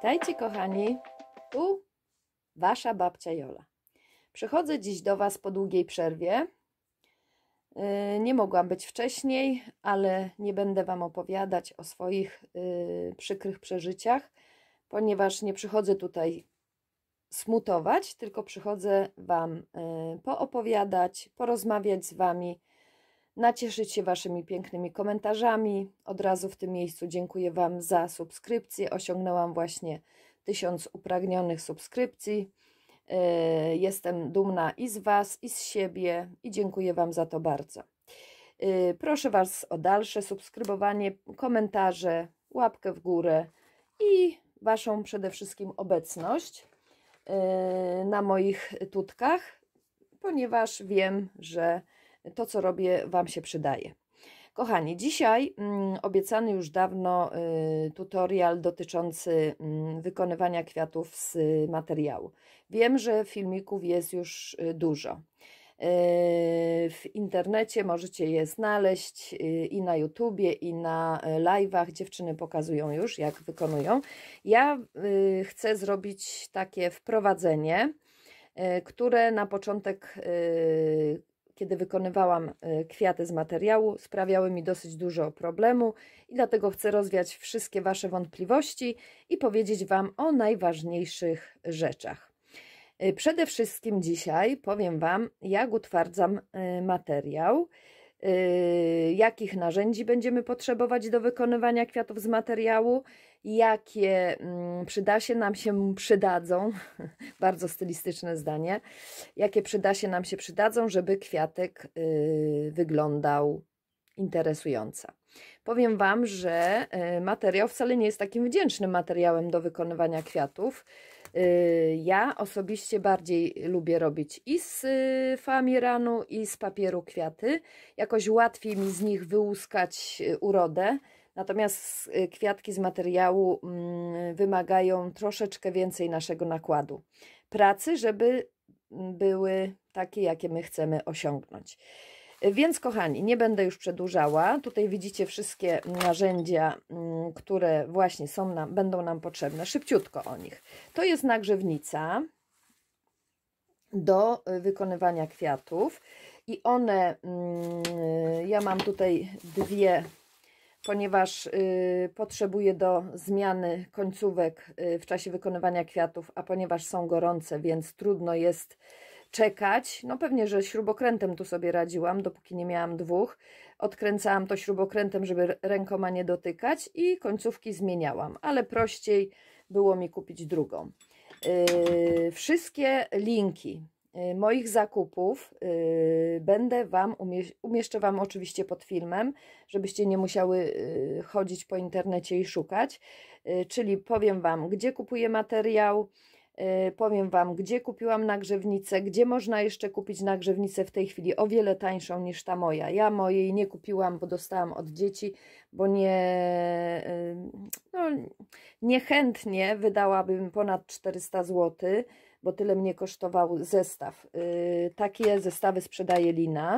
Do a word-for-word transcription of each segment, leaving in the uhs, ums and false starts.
Witajcie kochani, tu Wasza babcia Jola. Przychodzę dziś do Was po długiej przerwie. Nie mogłam być wcześniej, ale nie będę Wam opowiadać o swoich przykrych przeżyciach, ponieważ nie przychodzę tutaj smutować, tylko przychodzę Wam poopowiadać, porozmawiać z Wami, nacieszyć się Waszymi pięknymi komentarzami. Od razu w tym miejscu dziękuję Wam za subskrypcję. Osiągnęłam właśnie tysiąc upragnionych subskrypcji. Jestem dumna i z Was, i z siebie i dziękuję Wam za to bardzo. Proszę Was o dalsze subskrybowanie, komentarze, łapkę w górę i Waszą przede wszystkim obecność na moich tutkach, ponieważ wiem, że to, co robię, Wam się przydaje. Kochani, dzisiaj mm, obiecany już dawno y, tutorial dotyczący y, wykonywania kwiatów z y, materiału. Wiem, że filmików jest już y, dużo. Y, w internecie możecie je znaleźć y, i na YouTubie, i na y, live'ach. Dziewczyny pokazują już, jak wykonują. Ja y, chcę zrobić takie wprowadzenie, y, które na początek y, kiedy wykonywałam kwiaty z materiału, sprawiały mi dosyć dużo problemu i dlatego chcę rozwiać wszystkie Wasze wątpliwości i powiedzieć Wam o najważniejszych rzeczach. Przede wszystkim dzisiaj powiem Wam, jak utwardzam materiał, jakich narzędzi będziemy potrzebować do wykonywania kwiatów z materiału, jakie przyda się nam się przydadzą, bardzo stylistyczne zdanie, jakie przyda się nam się przydadzą, żeby kwiatek wyglądał interesująco. Powiem Wam, że materiał wcale nie jest takim wdzięcznym materiałem do wykonywania kwiatów. Ja osobiście bardziej lubię robić i z famiramanu, i z papieru kwiaty. Jakoś łatwiej mi z nich wyłuskać urodę. Natomiast kwiatki z materiału wymagają troszeczkę więcej naszego nakładu pracy, żeby były takie, jakie my chcemy osiągnąć. Więc kochani, nie będę już przedłużała. Tutaj widzicie wszystkie narzędzia, które właśnie są nam, będą nam potrzebne. Szybciutko o nich. To jest nagrzewnica do wykonywania kwiatów i one, ja mam tutaj dwie, ponieważ y, potrzebuję do zmiany końcówek y, w czasie wykonywania kwiatów, a ponieważ są gorące, więc trudno jest czekać. No pewnie, że śrubokrętem tu sobie radziłam, dopóki nie miałam dwóch. Odkręcałam to śrubokrętem, żeby rękoma nie dotykać i końcówki zmieniałam, ale prościej było mi kupić drugą. Yy, wszystkie linki moich zakupów yy, będę Wam, umie umieszczę Wam oczywiście pod filmem, żebyście nie musiały yy, chodzić po internecie i szukać, yy, czyli powiem Wam, gdzie kupuję materiał, yy, powiem Wam, gdzie kupiłam nagrzewnicę, gdzie można jeszcze kupić nagrzewnicę w tej chwili o wiele tańszą niż ta moja. Ja mojej nie kupiłam, bo dostałam od dzieci, bo nie, yy, no, niechętnie wydałabym ponad czterysta złotych, bo tyle mnie kosztował zestaw. Yy, takie zestawy sprzedaje Lina.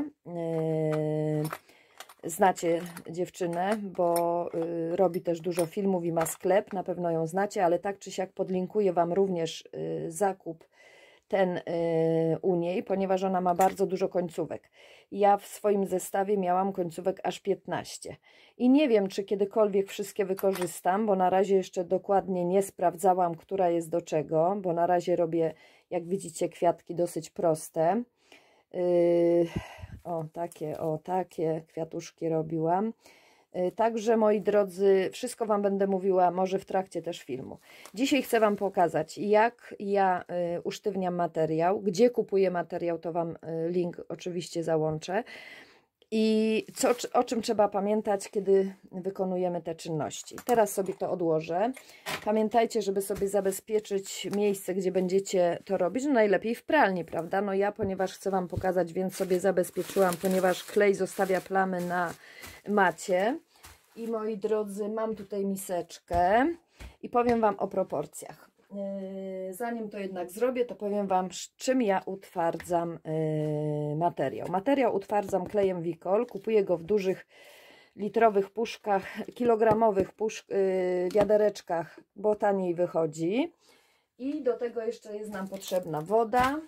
Yy, znacie dziewczynę, bo yy, robi też dużo filmów i ma sklep, na pewno ją znacie, ale tak czy siak podlinkuję Wam również yy, zakup ten yy, u niej, ponieważ ona ma bardzo dużo końcówek. Ja w swoim zestawie miałam końcówek aż piętnaście i nie wiem, czy kiedykolwiek wszystkie wykorzystam, bo na razie jeszcze dokładnie nie sprawdzałam, która jest do czego, bo na razie robię, jak widzicie, kwiatki dosyć proste. Yy, o takie, o takie kwiatuszki robiłam. Także, moi drodzy, wszystko Wam będę mówiła może w trakcie też filmu. Dzisiaj chcę Wam pokazać, jak ja y, usztywniam materiał, gdzie kupuję materiał, to Wam y, link oczywiście załączę. I co, o czym trzeba pamiętać, kiedy wykonujemy te czynności. Teraz sobie to odłożę. Pamiętajcie, żeby sobie zabezpieczyć miejsce, gdzie będziecie to robić. No najlepiej w pralni, prawda? No ja, ponieważ chcę Wam pokazać, więc sobie zabezpieczyłam, ponieważ klej zostawia plamy na macie. I moi drodzy, mam tutaj miseczkę i powiem Wam o proporcjach. Zanim to jednak zrobię, to powiem Wam, czym ja utwardzam materiał. Materiał utwardzam klejem Wicol, kupuję go w dużych litrowych puszkach, kilogramowych puszk, yy, wiadereczkach, bo taniej wychodzi. I do tego jeszcze jest nam potrzebna woda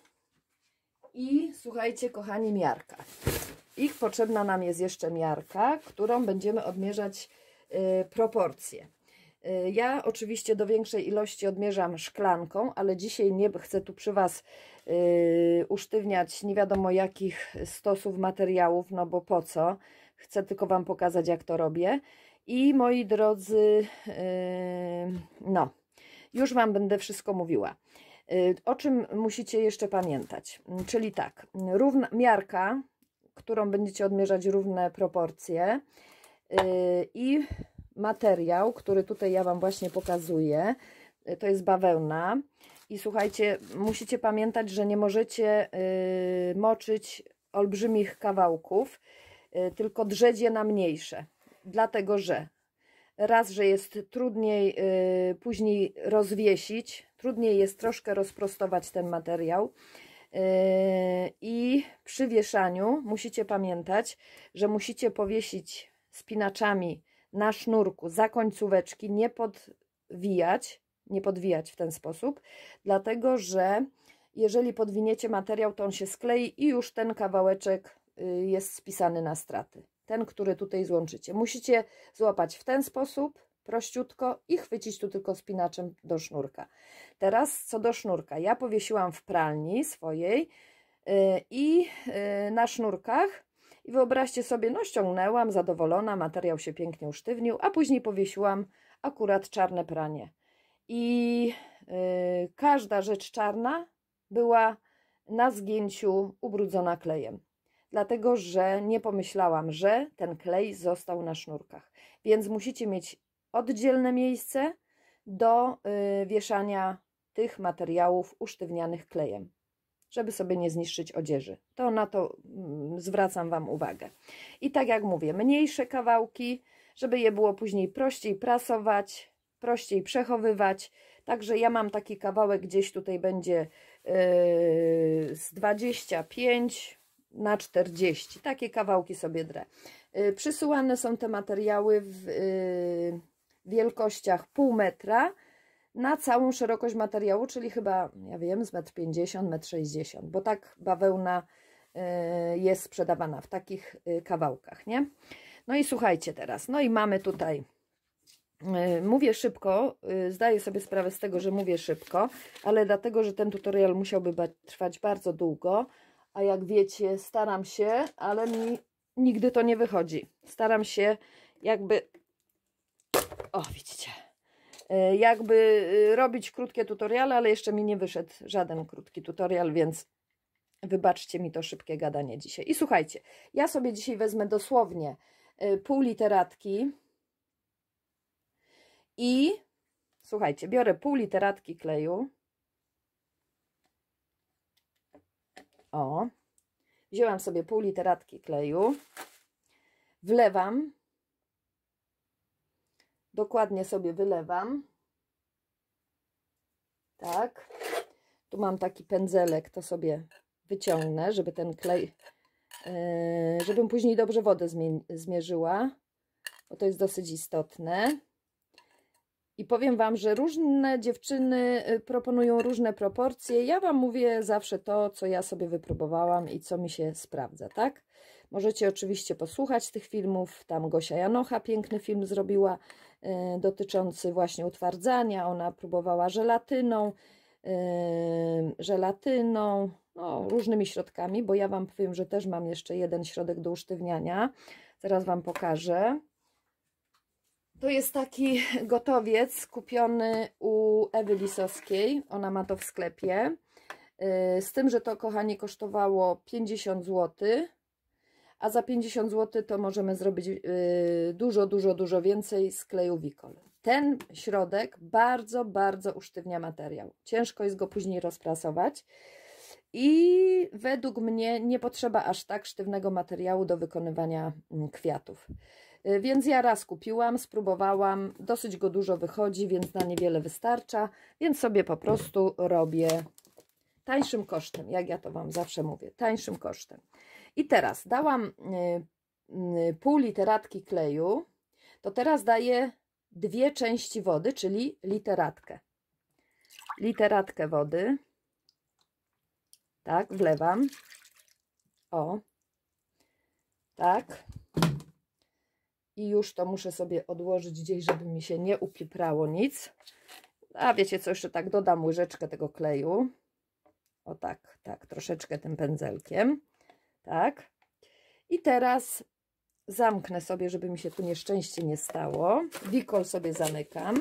i słuchajcie, kochani, miarka. Ich potrzebna nam jest jeszcze miarka, którą będziemy odmierzać yy, proporcje. Yy, ja oczywiście do większej ilości odmierzam szklanką, ale dzisiaj nie chcę tu przy Was yy, usztywniać nie wiadomo jakich stosów materiałów, no bo po co? Chcę tylko Wam pokazać, jak to robię. I moi drodzy, yy, no, już Wam będę wszystko mówiła. Yy, o czym musicie jeszcze pamiętać? Czyli tak, równa, miarka, którą będziecie odmierzać równe proporcje yy, i materiał, który tutaj ja Wam właśnie pokazuję, yy, to jest bawełna. I słuchajcie, musicie pamiętać, że nie możecie yy, moczyć olbrzymich kawałków, tylko drzeć je na mniejsze, dlatego że raz, że jest trudniej yy, później rozwiesić, trudniej jest troszkę rozprostować ten materiał yy, i przy wieszaniu musicie pamiętać, że musicie powiesić spinaczami na sznurku za końcóweczki, nie podwijać, nie podwijać w ten sposób, dlatego że jeżeli podwiniecie materiał, to on się sklei i już ten kawałeczek jest spisany na straty. Ten, który tutaj złączycie. Musicie złapać w ten sposób, prościutko i chwycić tu tylko spinaczem do sznurka. Teraz co do sznurka. Ja powiesiłam w pralni swojej yy, i yy, na sznurkach i wyobraźcie sobie, no ściągnęłam, zadowolona, materiał się pięknie usztywnił, a później powiesiłam akurat czarne pranie. I yy, każda rzecz czarna była na zgięciu ubrudzona klejem. Dlatego, że nie pomyślałam, że ten klej został na sznurkach. Więc musicie mieć oddzielne miejsce do y, wieszania tych materiałów usztywnianych klejem, żeby sobie nie zniszczyć odzieży. To na to y, zwracam Wam uwagę. I tak jak mówię, mniejsze kawałki, żeby je było później prościej prasować, prościej przechowywać. Także ja mam taki kawałek, gdzieś tutaj będzie yy, z dwadzieścia pięć na czterdzieści. Takie kawałki sobie drę. Yy, przysyłane są te materiały w yy, wielkościach pół metra na całą szerokość materiału, czyli chyba, ja wiem, z metr pięćdziesiąt, metr sześćdziesiąt, bo tak bawełna yy, jest sprzedawana w takich yy, kawałkach, nie? No i słuchajcie teraz, no i mamy tutaj, yy, mówię szybko, yy, zdaję sobie sprawę z tego, że mówię szybko, ale dlatego, że ten tutorial musiałby ba trwać bardzo długo, a jak wiecie, staram się, ale mi nigdy to nie wychodzi. Staram się jakby, o widzicie, yy, jakby yy, robić krótkie tutoriale, ale jeszcze mi nie wyszedł żaden krótki tutorial, więc wybaczcie mi to szybkie gadanie dzisiaj. I słuchajcie, ja sobie dzisiaj wezmę dosłownie yy, pół literatki i słuchajcie, biorę pół literatki kleju. O, wzięłam sobie pół literatki kleju, wlewam, dokładnie sobie wylewam, tak, tu mam taki pędzelek, to sobie wyciągnę, żeby ten klej, yy, żebym później dobrze wodę zmierzyła, bo to jest dosyć istotne. I powiem Wam, że różne dziewczyny proponują różne proporcje. Ja Wam mówię zawsze to, co ja sobie wypróbowałam i co mi się sprawdza, tak? Możecie oczywiście posłuchać tych filmów. Tam Gosia Janocha piękny film zrobiła y, dotyczący właśnie utwardzania. Ona próbowała żelatyną, y, żelatyną, no, różnymi środkami, bo ja Wam powiem, że też mam jeszcze jeden środek do usztywniania. Zaraz Wam pokażę. To jest taki gotowiec kupiony u Ewy Lisowskiej. Ona ma to w sklepie. Z tym, że to, kochani, kosztowało pięćdziesiąt złotych, a za pięćdziesiąt złotych to możemy zrobić dużo, dużo, dużo więcej z kleju Wicol. Ten środek bardzo, bardzo usztywnia materiał. Ciężko jest go później rozprasować. I według mnie nie potrzeba aż tak sztywnego materiału do wykonywania kwiatów. Więc ja raz kupiłam, spróbowałam, dosyć go dużo wychodzi, więc na niewiele wystarcza, więc sobie po prostu robię tańszym kosztem, jak ja to Wam zawsze mówię, tańszym kosztem. I teraz dałam pół literatki kleju, to teraz daję dwie części wody, czyli literatkę. Literatkę wody. Tak, wlewam. O. Tak. I już to muszę sobie odłożyć gdzieś, żeby mi się nie upieprało nic. A wiecie co, jeszcze tak dodam łyżeczkę tego kleju. O tak, tak, troszeczkę tym pędzelkiem. Tak. I teraz zamknę sobie, żeby mi się tu nieszczęście nie stało. Wikol sobie zamykam.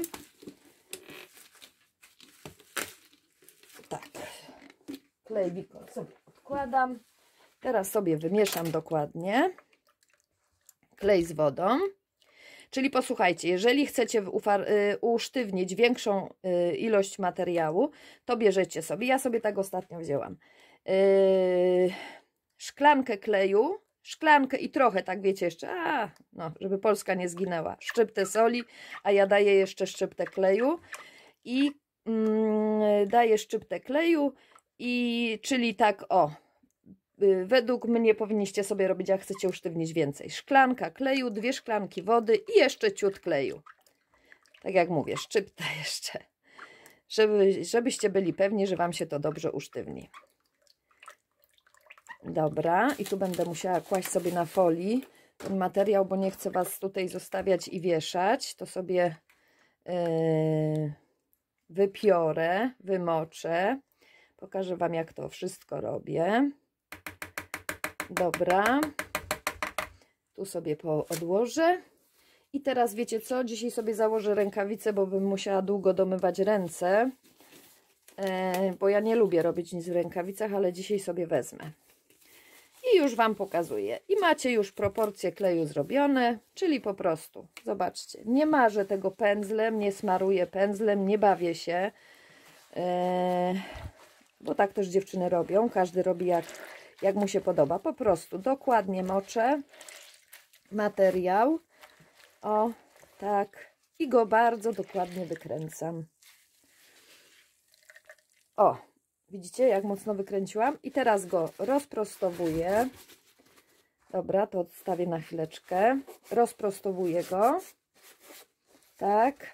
Tak. Klej wikol sobie odkładam. Teraz sobie wymieszam dokładnie. Klej z wodą. Czyli posłuchajcie, jeżeli chcecie usztywnić większą ilość materiału, to bierzecie sobie, ja sobie tak ostatnio wzięłam, yy, szklankę kleju, szklankę i trochę, tak wiecie jeszcze, a, no, żeby Polska nie zginęła, szczyptę soli, a ja daję jeszcze szczyptę kleju i mm, daję szczyptę kleju i czyli tak o, według mnie powinniście sobie robić, jak chcecie usztywnić więcej. Szklanka kleju, dwie szklanki wody i jeszcze ciut kleju. Tak jak mówię, szczypta jeszcze. Żeby, żebyście byli pewni, że Wam się to dobrze usztywni. Dobra, i tu będę musiała kłaść sobie na folii ten materiał, bo nie chcę Was tutaj zostawiać i wieszać. To sobie yy, wypiorę, wymoczę. Pokażę Wam, jak to wszystko robię. Dobra, tu sobie odłożę i teraz wiecie co, dzisiaj sobie założę rękawice, bo bym musiała długo domywać ręce, e, bo ja nie lubię robić nic w rękawicach, ale dzisiaj sobie wezmę i już Wam pokazuję i macie już proporcje kleju zrobione, czyli po prostu, zobaczcie, nie marzę tego pędzlem, nie smaruję pędzlem, nie bawię się, e, bo tak też dziewczyny robią, każdy robi jak jak mu się podoba. Po prostu dokładnie moczę materiał. O, tak. I go bardzo dokładnie wykręcam. O, widzicie, jak mocno wykręciłam? I teraz go rozprostowuję. Dobra, to odstawię na chwileczkę. Rozprostowuję go. Tak.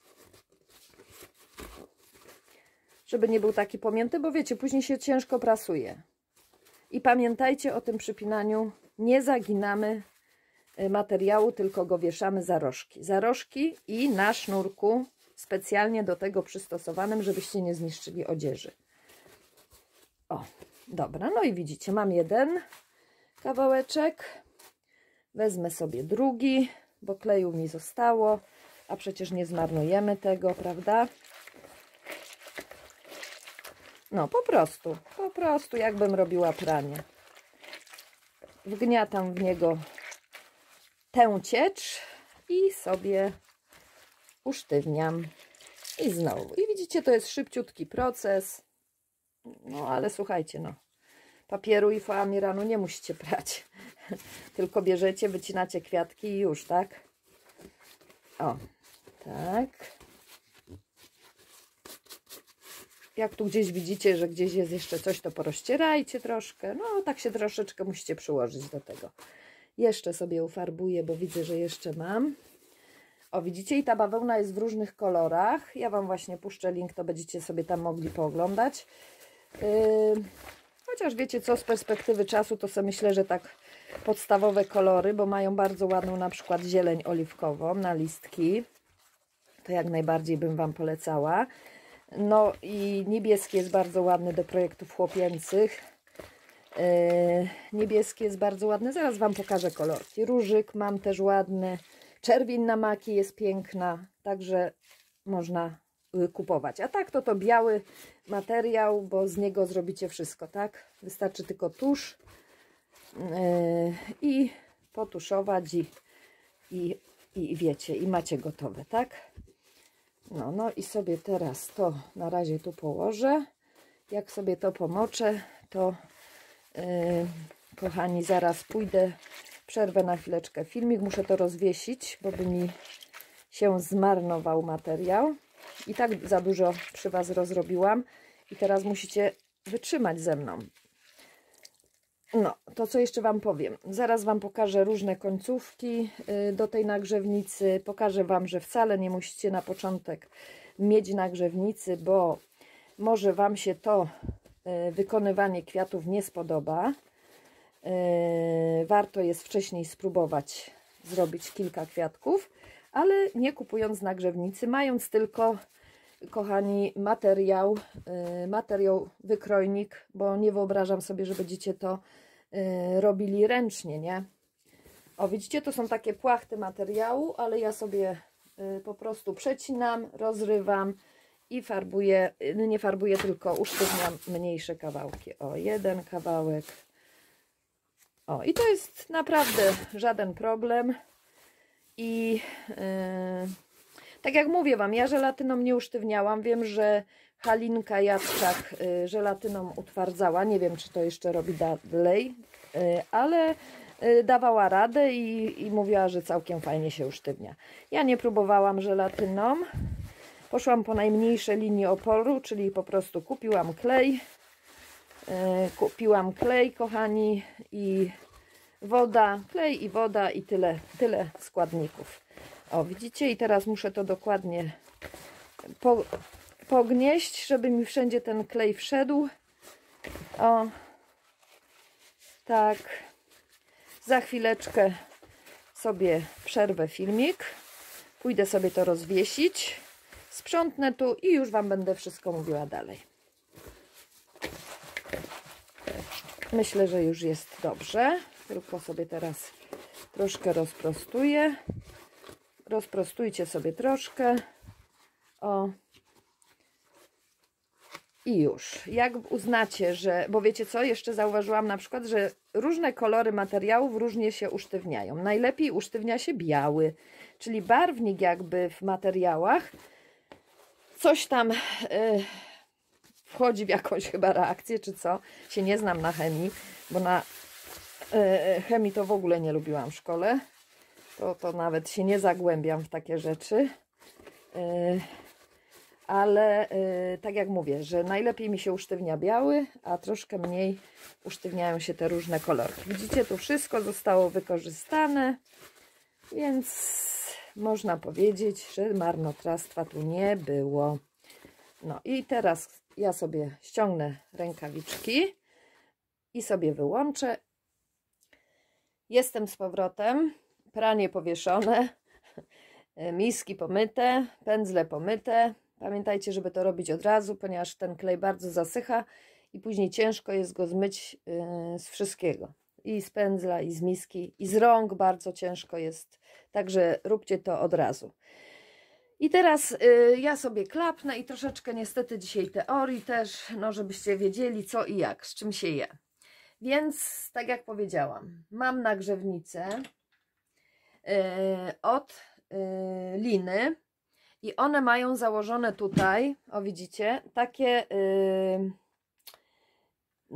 Żeby nie był taki pomięty, bo wiecie, później się ciężko prasuje. I pamiętajcie o tym przypinaniu, nie zaginamy materiału, tylko go wieszamy za rożki. Za rożki i na sznurku specjalnie do tego przystosowanym, żebyście nie zniszczyli odzieży. O, dobra, no i widzicie, mam jeden kawałeczek. Wezmę sobie drugi, bo kleju mi zostało, a przecież nie zmarnujemy tego, prawda? No, po prostu, po prostu jakbym robiła pranie. Wgniatam w niego tę ciecz i sobie usztywniam. I znowu. I widzicie, to jest szybciutki proces. No, ale słuchajcie, no. Papieru i foamiranu nie musicie prać. Tylko bierzecie, wycinacie kwiatki i już, tak? O, tak. Jak tu gdzieś widzicie, że gdzieś jest jeszcze coś, to porozcierajcie troszkę. No, tak się troszeczkę musicie przyłożyć do tego. Jeszcze sobie ufarbuję, bo widzę, że jeszcze mam. O, widzicie, i ta bawełna jest w różnych kolorach. Ja Wam właśnie puszczę link, to będziecie sobie tam mogli pooglądać. Yy, chociaż wiecie co, z perspektywy czasu to sobie myślę, że tak podstawowe kolory, bo mają bardzo ładną na przykład zieleń oliwkową na listki. To jak najbardziej bym Wam polecała. No i niebieski jest bardzo ładny do projektów chłopięcych. Yy, niebieski jest bardzo ładny. Zaraz Wam pokażę kolorki. Różyk mam też ładny. Czerwień na maki jest piękna. Także można kupować. A tak to to biały materiał, bo z niego zrobicie wszystko, tak? Wystarczy tylko tusz yy, i potuszować i, i, i wiecie, i macie gotowe, tak? No, no i sobie teraz to na razie tu położę. Jak sobie to pomoczę, to yy, kochani, zaraz pójdę, przerwę na chwileczkę filmik. Muszę to rozwiesić, bo by mi się zmarnował materiał. I tak za dużo przy Was rozrobiłam. I teraz musicie wytrzymać ze mną. No, to co jeszcze Wam powiem. Zaraz Wam pokażę różne końcówki do tej nagrzewnicy. Pokażę Wam, że wcale nie musicie na początek mieć nagrzewnicy, bo może Wam się to wykonywanie kwiatów nie spodoba. Warto jest wcześniej spróbować zrobić kilka kwiatków, ale nie kupując nagrzewnicy, mając tylko, kochani, materiał, materiał wykrojnik, bo nie wyobrażam sobie, że będziecie to robili ręcznie, nie? O, widzicie, to są takie płachty materiału, ale ja sobie po prostu przecinam, rozrywam i farbuję, nie farbuję, tylko usztywniam mniejsze kawałki. O, jeden kawałek. O, i to jest naprawdę żaden problem. I yy, tak jak mówię Wam, ja żelatyną nie usztywniałam. Wiem, że Halinka Jacczak yy, żelatyną utwardzała. Nie wiem, czy to jeszcze robi dalej, yy, ale yy, dawała radę i, i mówiła, że całkiem fajnie się usztywnia. Ja nie próbowałam żelatyną. Poszłam po najmniejsze linie oporu, czyli po prostu kupiłam klej. Yy, kupiłam klej, kochani, i woda, klej i woda i tyle, tyle składników. O, widzicie? I teraz muszę to dokładnie po, pognieść, żeby mi wszędzie ten klej wszedł. O, tak. Za chwileczkę sobie przerwę filmik. Pójdę sobie to rozwiesić. Sprzątnę tu i już Wam będę wszystko mówiła dalej. Myślę, że już jest dobrze. Tylko sobie teraz troszkę rozprostuję. Rozprostujcie sobie troszkę. O. I już. Jak uznacie, że... Bo wiecie co? Jeszcze zauważyłam na przykład, że różne kolory materiałów różnie się usztywniają. Najlepiej usztywnia się biały, czyli barwnik jakby w materiałach. Coś tam... Yy, wchodzi w jakąś chyba reakcję, czy co? Się nie znam na chemii, bo na chemii to w ogóle nie lubiłam w szkole. To, to nawet się nie zagłębiam w takie rzeczy. Ale tak jak mówię, że najlepiej mi się usztywnia biały, a troszkę mniej usztywniają się te różne kolorki. Widzicie, tu wszystko zostało wykorzystane, więc można powiedzieć, że marnotrawstwa tu nie było. No i teraz ja sobie ściągnę rękawiczki i sobie wyłączę. Jestem z powrotem, pranie powieszone, miski pomyte, pędzle pomyte. Pamiętajcie, żeby to robić od razu, ponieważ ten klej bardzo zasycha i później ciężko jest go zmyć yy, z wszystkiego. I z pędzla, i z miski, i z rąk bardzo ciężko jest. Także róbcie to od razu. I teraz yy, ja sobie klapnę i troszeczkę niestety dzisiaj teorii też, no żebyście wiedzieli co i jak, z czym się je. Więc tak jak powiedziałam, mam nagrzewnicę yy, od yy, liny i one mają założone tutaj, o widzicie, takie yy, yy,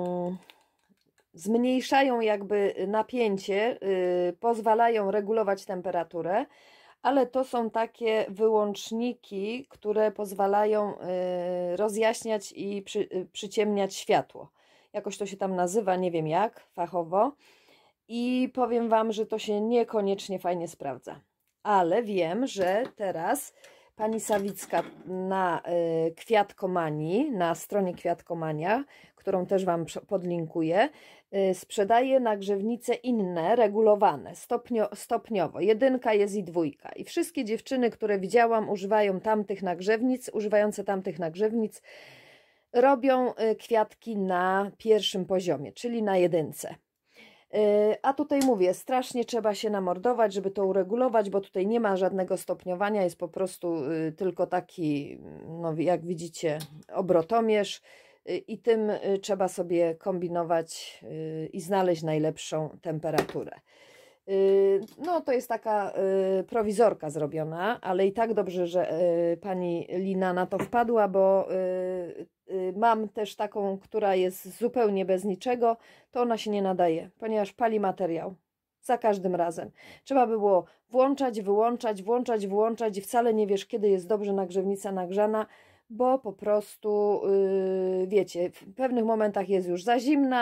zmniejszają jakby napięcie, yy, pozwalają regulować temperaturę, ale to są takie wyłączniki, które pozwalają yy, rozjaśniać i przy, yy, przyciemniać światło. Jakoś to się tam nazywa, nie wiem jak, fachowo. I powiem Wam, że to się niekoniecznie fajnie sprawdza. Ale wiem, że teraz pani Sawicka na y, Kwiatkomanii, na stronie Kwiatkomania, którą też Wam podlinkuję, y, sprzedaje nagrzewnice inne, regulowane, stopnio, stopniowo. Jedynka jest i dwójka. I wszystkie dziewczyny, które widziałam, używają tamtych nagrzewnic, używające tamtych nagrzewnic, robią kwiatki na pierwszym poziomie, czyli na jedynce. A tutaj mówię, strasznie trzeba się namordować, żeby to uregulować, bo tutaj nie ma żadnego stopniowania, jest po prostu tylko taki, no jak widzicie, obrotomierz i tym trzeba sobie kombinować i znaleźć najlepszą temperaturę. No to jest taka prowizorka zrobiona, ale i tak dobrze, że pani Lina na to wpadła, bo mam też taką, która jest zupełnie bez niczego, to ona się nie nadaje, ponieważ pali materiał za każdym razem. Trzeba było włączać, wyłączać, włączać, wyłączać i wcale nie wiesz, kiedy jest dobrze nagrzewnica nagrzana, bo po prostu, wiecie, w pewnych momentach jest już za zimna,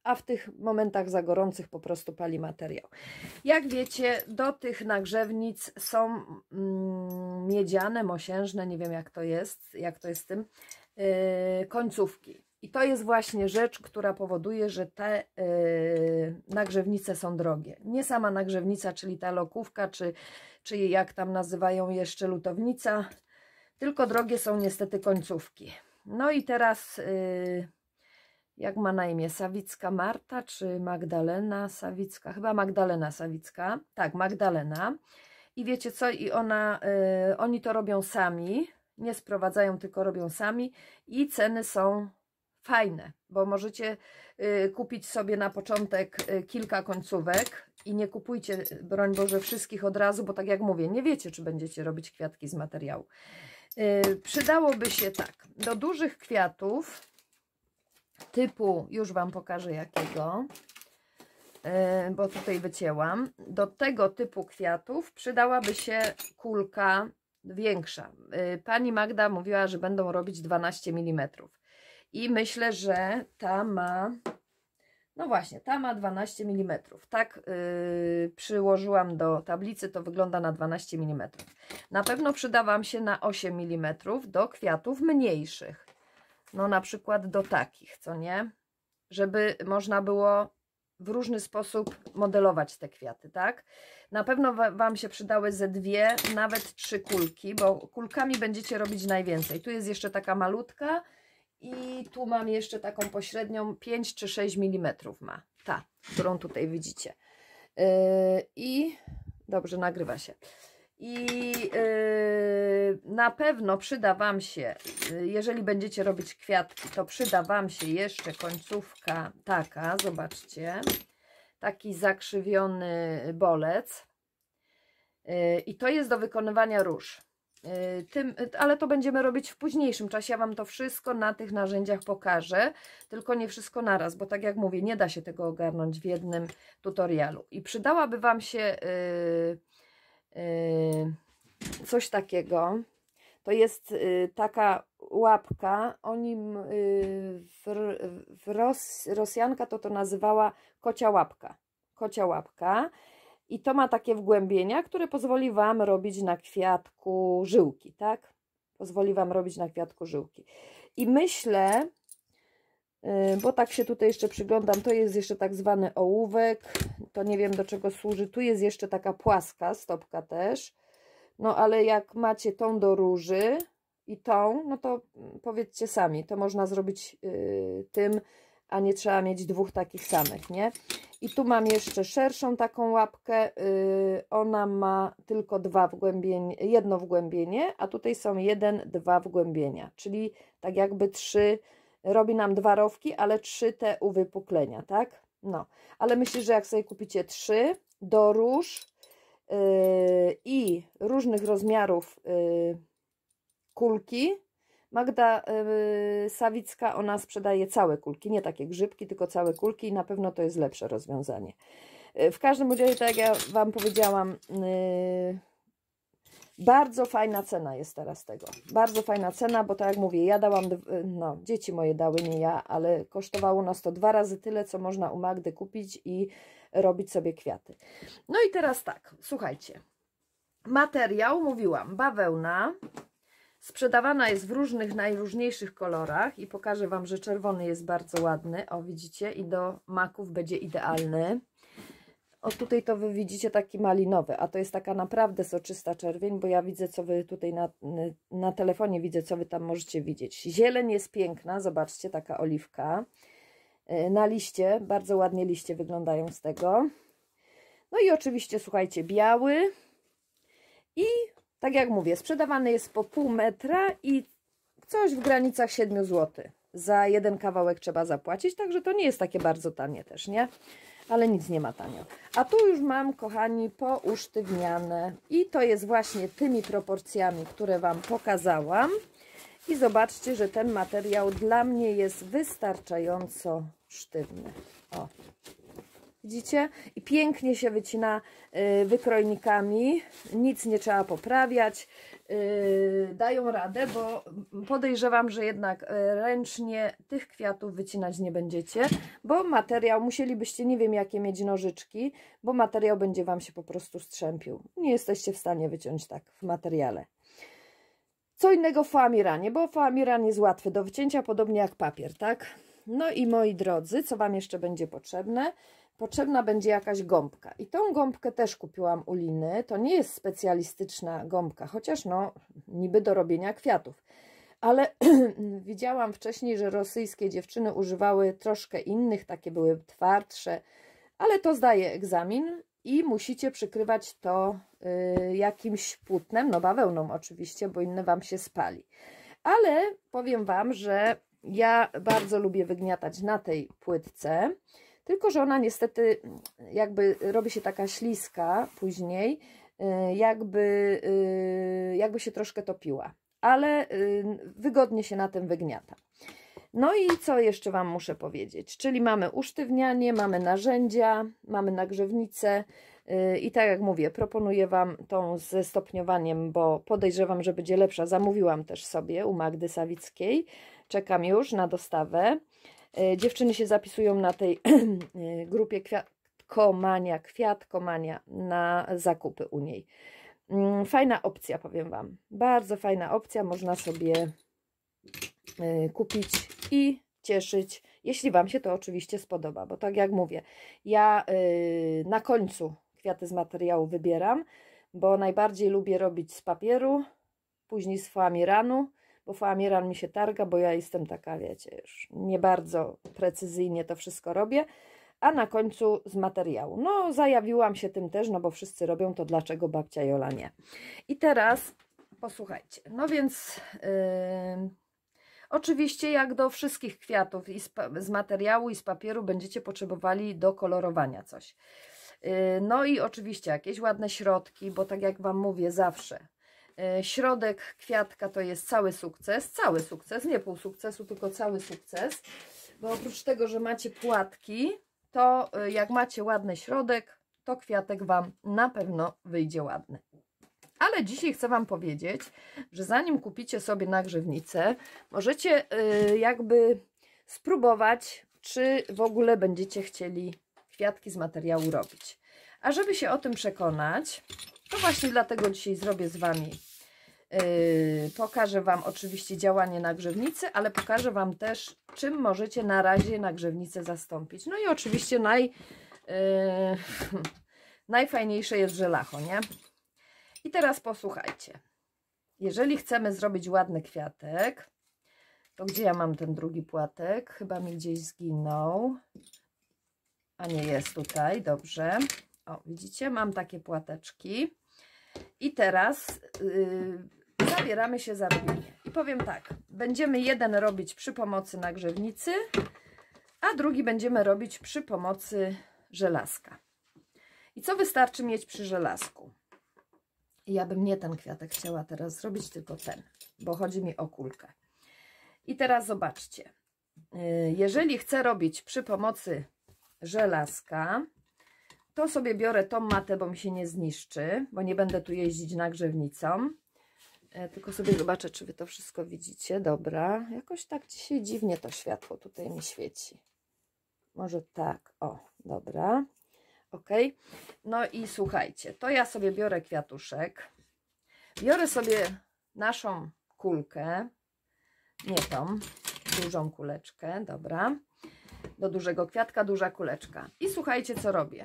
a w tych momentach za gorących po prostu pali materiał. Jak wiecie, do tych nagrzewnic są mm, miedziane, mosiężne, nie wiem jak to jest, jak to jest z tym, yy, końcówki. I to jest właśnie rzecz, która powoduje, że te yy, nagrzewnice są drogie. Nie sama nagrzewnica, czyli ta lokówka, czy, czy jak tam nazywają jeszcze lutownica, tylko drogie są niestety końcówki. No i teraz, yy, jak ma na imię, Sawicka Marta, czy Magdalena Sawicka? Chyba Magdalena Sawicka. Tak, Magdalena. I wiecie co? I ona, yy, oni to robią sami, nie sprowadzają, tylko robią sami i ceny są fajne, bo możecie y, kupić sobie na początek y, kilka końcówek i nie kupujcie, broń Boże, wszystkich od razu, bo tak jak mówię, nie wiecie, czy będziecie robić kwiatki z materiału. Y, przydałoby się tak, do dużych kwiatów typu, już Wam pokażę jakiego, y, bo tutaj wycięłam, do tego typu kwiatów przydałaby się kulka większa. Y, pani Magda mówiła, że będą robić dwanaście milimetrów. I myślę, że ta ma, no właśnie, ta ma dwanaście milimetrów. Tak yy, przyłożyłam do tablicy, to wygląda na dwanaście milimetrów. Na pewno przyda Wam się na osiem milimetrów do kwiatów mniejszych. No na przykład do takich, co nie? Żeby można było w różny sposób modelować te kwiaty, tak? Na pewno Wam się przydały ze dwie, nawet trzy kulki, bo kulkami będziecie robić najwięcej. Tu jest jeszcze taka malutka, i tu mam jeszcze taką pośrednią, pięć czy sześć milimetrów ma, ta, którą tutaj widzicie. Yy, I dobrze, nagrywa się. I yy, na pewno przyda Wam się, yy, jeżeli będziecie robić kwiatki, to przyda Wam się jeszcze końcówka taka, zobaczcie, taki zakrzywiony bolec. Yy, I to jest do wykonywania róż. Tym, ale to będziemy robić w późniejszym czasie. Ja Wam to wszystko na tych narzędziach pokażę, tylko nie wszystko naraz, bo tak jak mówię, nie da się tego ogarnąć w jednym tutorialu. I przydałaby Wam się yy, yy, coś takiego. To jest yy, taka łapka, oni yy, w, w Ros, Rosjanka to to nazywała kocia łapka. Kocia łapka. I to ma takie wgłębienia, które pozwoli Wam robić na kwiatku żyłki, tak? Pozwoli Wam robić na kwiatku żyłki. I myślę, bo tak się tutaj jeszcze przyglądam, to jest jeszcze tak zwany ołówek, to nie wiem do czego służy. Tu jest jeszcze taka płaska stopka też. No ale jak macie tą do róży i tą, no to powiedzcie sami, to można zrobić yy, tym, a nie trzeba mieć dwóch takich samych, nie? I tu mam jeszcze szerszą taką łapkę, yy, ona ma tylko dwa wgłębienie, jedno wgłębienie, a tutaj są jeden, dwa wgłębienia, czyli tak jakby trzy, robi nam dwa rowki, ale trzy te uwypuklenia, tak? No, ale myślę, że jak sobie kupicie trzy do róż yy, i różnych rozmiarów yy, kulki, Magda yy, Sawicka, ona sprzedaje całe kulki, nie takie grzybki, tylko całe kulki i na pewno to jest lepsze rozwiązanie. Yy, w każdym razie, tak jak ja Wam powiedziałam, yy, bardzo fajna cena jest teraz tego. Bardzo fajna cena, bo tak jak mówię, ja dałam, no dzieci moje dały, nie ja, ale kosztowało nas to dwa razy tyle, co można u Magdy kupić i robić sobie kwiaty. No i teraz tak, słuchajcie. Materiał, mówiłam, bawełna. Sprzedawana jest w różnych, najróżniejszych kolorach i pokażę Wam, że czerwony jest bardzo ładny. O, widzicie? I do maków będzie idealny. O, tutaj to Wy widzicie taki malinowy, a to jest taka naprawdę soczysta czerwień, bo ja widzę, co Wy tutaj na, na telefonie widzę, co Wy tam możecie widzieć. Zieleń jest piękna, zobaczcie, taka oliwka. Na liście, bardzo ładnie liście wyglądają z tego. No i oczywiście, słuchajcie, biały i tak jak mówię, sprzedawany jest po pół metra i coś w granicach siedmiu złotych. Za jeden kawałek trzeba zapłacić, także to nie jest takie bardzo tanie też, nie? Ale nic nie ma tanio. A tu już mam, kochani, pousztywniane i to jest właśnie tymi proporcjami, które Wam pokazałam. I zobaczcie, że ten materiał dla mnie jest wystarczająco sztywny. O, Widzicie? I pięknie się wycina y, wykrojnikami, nic nie trzeba poprawiać, y, dają radę, bo podejrzewam, że jednak y, ręcznie tych kwiatów wycinać nie będziecie, bo materiał, musielibyście nie wiem jakie mieć nożyczki, bo materiał będzie Wam się po prostu strzępił. Nie jesteście w stanie wyciąć tak w materiale. Co innego w foamiranie, bo foamiran jest łatwy do wycięcia, podobnie jak papier, tak? No i moi drodzy, co Wam jeszcze będzie potrzebne? Potrzebna będzie jakaś gąbka. I tą gąbkę też kupiłam u Liny. To nie jest specjalistyczna gąbka, chociaż no niby do robienia kwiatów. Ale widziałam wcześniej, że rosyjskie dziewczyny używały troszkę innych, takie były twardsze, ale to zdaje egzamin i musicie przykrywać to y, jakimś płótnem, no bawełną oczywiście, bo inne Wam się spali. Ale powiem Wam, że ja bardzo lubię wygniatać na tej płytce, tylko że ona niestety jakby robi się taka śliska później, jakby, jakby się troszkę topiła, ale wygodnie się na tym wygniata. No i co jeszcze Wam muszę powiedzieć? Czyli mamy usztywnianie, mamy narzędzia, mamy nagrzewnicę i tak jak mówię, proponuję Wam tą ze stopniowaniem, bo podejrzewam, że będzie lepsza. Zamówiłam też sobie u Magdy Sawickiej. Czekam już na dostawę. Dziewczyny się zapisują na tej grupie Kwiatkomania, Kwiatkomania na zakupy u niej. Fajna opcja, powiem Wam. Bardzo fajna opcja. Można sobie kupić i cieszyć, jeśli Wam się to oczywiście spodoba. Bo tak jak mówię, ja na końcu kwiaty z materiału wybieram, bo najbardziej lubię robić z papieru, później z foamiranu, bo foamiran mi się targa, bo ja jestem taka, wiecie, już nie bardzo precyzyjnie to wszystko robię, a na końcu z materiału. No, zajawiłam się tym też, no bo wszyscy robią, to dlaczego babcia Jola nie? I teraz posłuchajcie, no więc yy, oczywiście jak do wszystkich kwiatów i z, z materiału i z papieru będziecie potrzebowali do kolorowania coś. Yy, no i oczywiście jakieś ładne środki, bo tak jak Wam mówię zawsze, środek kwiatka to jest cały sukces, cały sukces, nie pół sukcesu, tylko cały sukces, bo oprócz tego, że macie płatki, to jak macie ładny środek, to kwiatek Wam na pewno wyjdzie ładny. Ale dzisiaj chcę Wam powiedzieć, że zanim kupicie sobie nagrzewnicę, możecie jakby spróbować, czy w ogóle będziecie chcieli kwiatki z materiału robić. A żeby się o tym przekonać, to właśnie dlatego dzisiaj zrobię z Wami, yy, pokażę Wam oczywiście działanie nagrzewnicy, ale pokażę Wam też, czym możecie na razie nagrzewnicę zastąpić. No i oczywiście naj, yy, najfajniejsze jest żelacho, nie? I teraz posłuchajcie. Jeżeli chcemy zrobić ładny kwiatek, to gdzie ja mam ten drugi płatek? Chyba mi gdzieś zginął. A nie, jest tutaj, dobrze. O, widzicie, mam takie płateczki. I teraz yy, zabieramy się za robienie. I powiem tak, będziemy jeden robić przy pomocy nagrzewnicy, a drugi będziemy robić przy pomocy żelazka. I co wystarczy mieć przy żelazku? Ja bym nie ten kwiatek chciała teraz zrobić, tylko ten, bo chodzi mi o kulkę. I teraz zobaczcie, yy, jeżeli chcę robić przy pomocy żelazka, to sobie biorę tą matę, bo mi się nie zniszczy, bo nie będę tu jeździć nagrzewnicą. E, tylko sobie zobaczę, czy Wy to wszystko widzicie. Dobra, jakoś tak dzisiaj dziwnie to światło tutaj mi świeci. Może tak, o, dobra. Ok, no i słuchajcie, to ja sobie biorę kwiatuszek, biorę sobie naszą kulkę, nie tą, dużą kuleczkę, dobra. Do dużego kwiatka, duża kuleczka. I słuchajcie, co robię.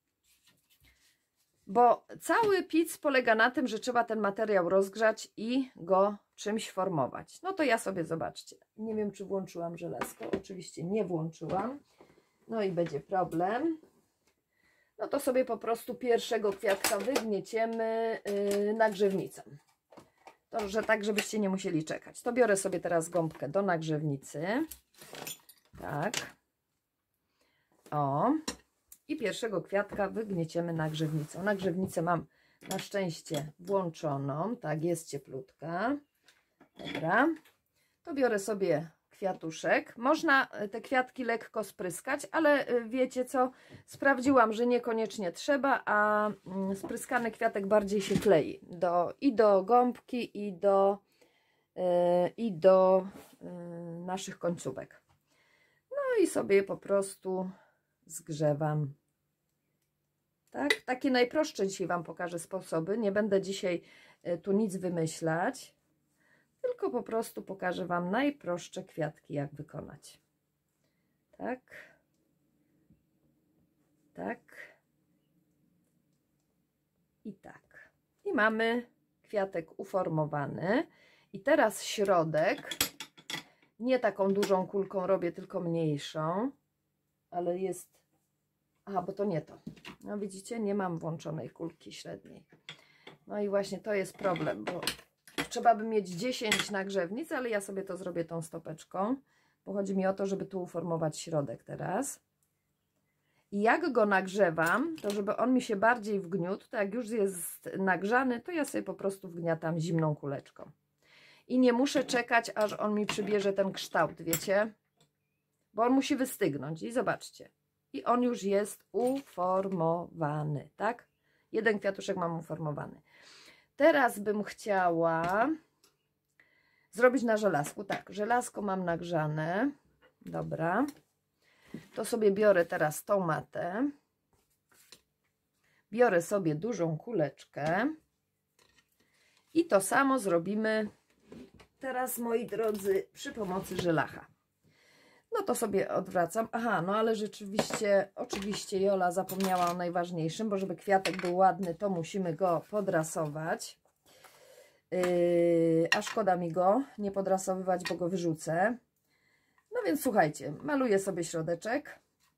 Bo cały pic polega na tym, że trzeba ten materiał rozgrzać i go czymś formować. No to ja sobie, zobaczcie, nie wiem, czy włączyłam żelazko. Oczywiście nie włączyłam. No i będzie problem. No to sobie po prostu pierwszego kwiatka wygnieciemy yy, nagrzewnicą. To, że tak, żebyście nie musieli czekać. To biorę sobie teraz gąbkę do nagrzewnicy. Tak. O. I pierwszego kwiatka wygnieciemy nagrzewnicą. Nagrzewnicę mam na szczęście włączoną. Tak, jest cieplutka. Dobra. To biorę sobie kwiatuszek. Można te kwiatki lekko spryskać, ale wiecie co? Sprawdziłam, że niekoniecznie trzeba, a spryskany kwiatek bardziej się klei do, i do gąbki, i do, yy, i do yy, naszych końcówek. No i sobie po prostu zgrzewam. Tak? Takie najprostsze dzisiaj Wam pokażę sposoby. Nie będę dzisiaj tu nic wymyślać, tylko po prostu pokażę Wam najprostsze kwiatki, jak wykonać. Tak. Tak. I tak. I mamy kwiatek uformowany. I teraz środek, nie taką dużą kulką robię, tylko mniejszą, ale jest... Aha, bo to nie to. No widzicie, nie mam włączonej kulki średniej. No i właśnie to jest problem, bo trzeba by mieć dziesięć nagrzewnic, ale ja sobie to zrobię tą stopeczką, bo chodzi mi o to, żeby tu uformować środek teraz. I jak go nagrzewam, to żeby on mi się bardziej wgniótł, to jak już jest nagrzany, to ja sobie po prostu wgniatam zimną kuleczką. I nie muszę czekać, aż on mi przybierze ten kształt, wiecie? Bo on musi wystygnąć i zobaczcie. I on już jest uformowany, tak? Jeden kwiatuszek mam uformowany. Teraz bym chciała zrobić na żelazku. Tak, żelazko mam nagrzane. Dobra. To sobie biorę teraz tą matę. Biorę sobie dużą kuleczkę. I to samo zrobimy teraz, moi drodzy, przy pomocy żelacha. No to sobie odwracam. Aha, no ale rzeczywiście, oczywiście Jola zapomniała o najważniejszym, bo żeby kwiatek był ładny, to musimy go podrasować. Yy, a szkoda mi go nie podrasowywać, bo go wyrzucę. No więc słuchajcie, maluję sobie środeczek.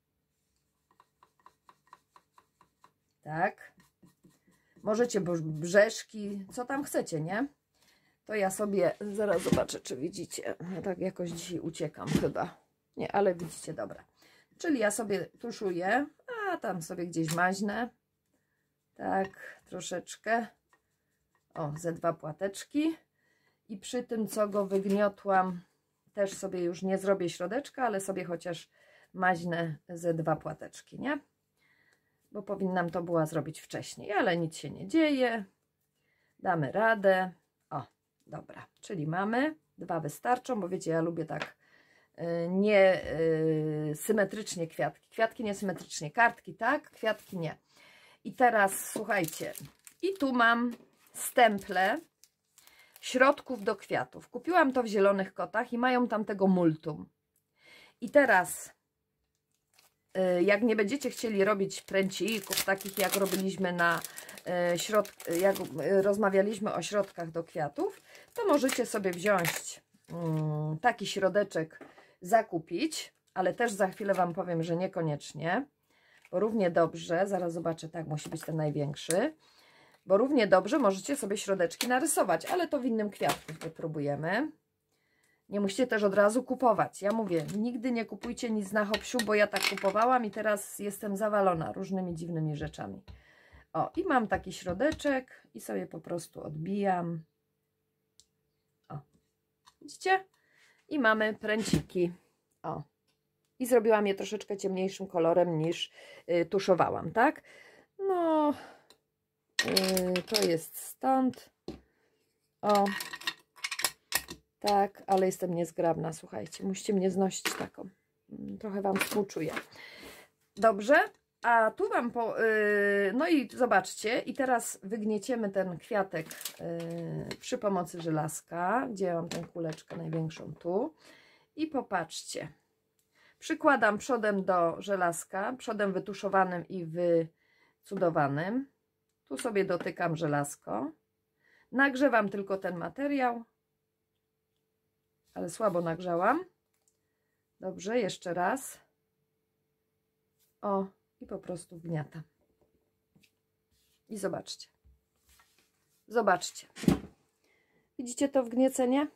Tak. Możecie brzeszki, co tam chcecie, nie? To ja sobie, zaraz zobaczę, czy widzicie. Ja tak jakoś dzisiaj uciekam chyba. Nie, ale widzicie, dobra. Czyli ja sobie tuszuję, a tam sobie gdzieś maźnę. Tak, troszeczkę. O, ze dwa płateczki. I przy tym, co go wygniotłam, też sobie już nie zrobię środeczka, ale sobie chociaż maźnę ze dwa płateczki, nie? Bo powinnam to była zrobić wcześniej, ale nic się nie dzieje. Damy radę. O, dobra, czyli mamy. Dwa wystarczą, bo wiecie, ja lubię tak nie yy, symetrycznie kwiatki. Kwiatki niesymetrycznie, kartki tak, kwiatki nie. I teraz słuchajcie, i tu mam stemple środków do kwiatów. Kupiłam to w Zielonych Kotach i mają tam tego multum. I teraz yy, jak nie będziecie chcieli robić pręcików, takich jak robiliśmy na yy, środ... jak yy, rozmawialiśmy o środkach do kwiatów, to możecie sobie wziąć yy, taki środeczek, zakupić, ale też za chwilę Wam powiem, że niekoniecznie, bo równie dobrze, zaraz zobaczę, tak, musi być ten największy, bo równie dobrze możecie sobie środeczki narysować, ale to w innym kwiatku wypróbujemy. Nie musicie też od razu kupować. Ja mówię, nigdy nie kupujcie nic na hopsiu, bo ja tak kupowałam i teraz jestem zawalona różnymi dziwnymi rzeczami. O, i mam taki środeczek i sobie po prostu odbijam. O, widzicie? I mamy pręciki. O. I zrobiłam je troszeczkę ciemniejszym kolorem niż y, tuszowałam, tak? No, y, to jest stąd. O. Tak, ale jestem niezgrabna, słuchajcie. Musicie mnie znosić taką. Trochę Wam współczuję. Dobrze? A tu Wam po... Yy, no i zobaczcie. I teraz wygnieciemy ten kwiatek yy, przy pomocy żelazka. Gdzie ja mam tę kuleczkę największą? Tu. I popatrzcie. Przykładam przodem do żelazka. Przodem wytuszowanym i wycudowanym. Tu sobie dotykam żelazko. Nagrzewam tylko ten materiał. Ale słabo nagrzałam. Dobrze, jeszcze raz. O, i po prostu wgniatam. I zobaczcie. Zobaczcie. Widzicie to wgniecenie?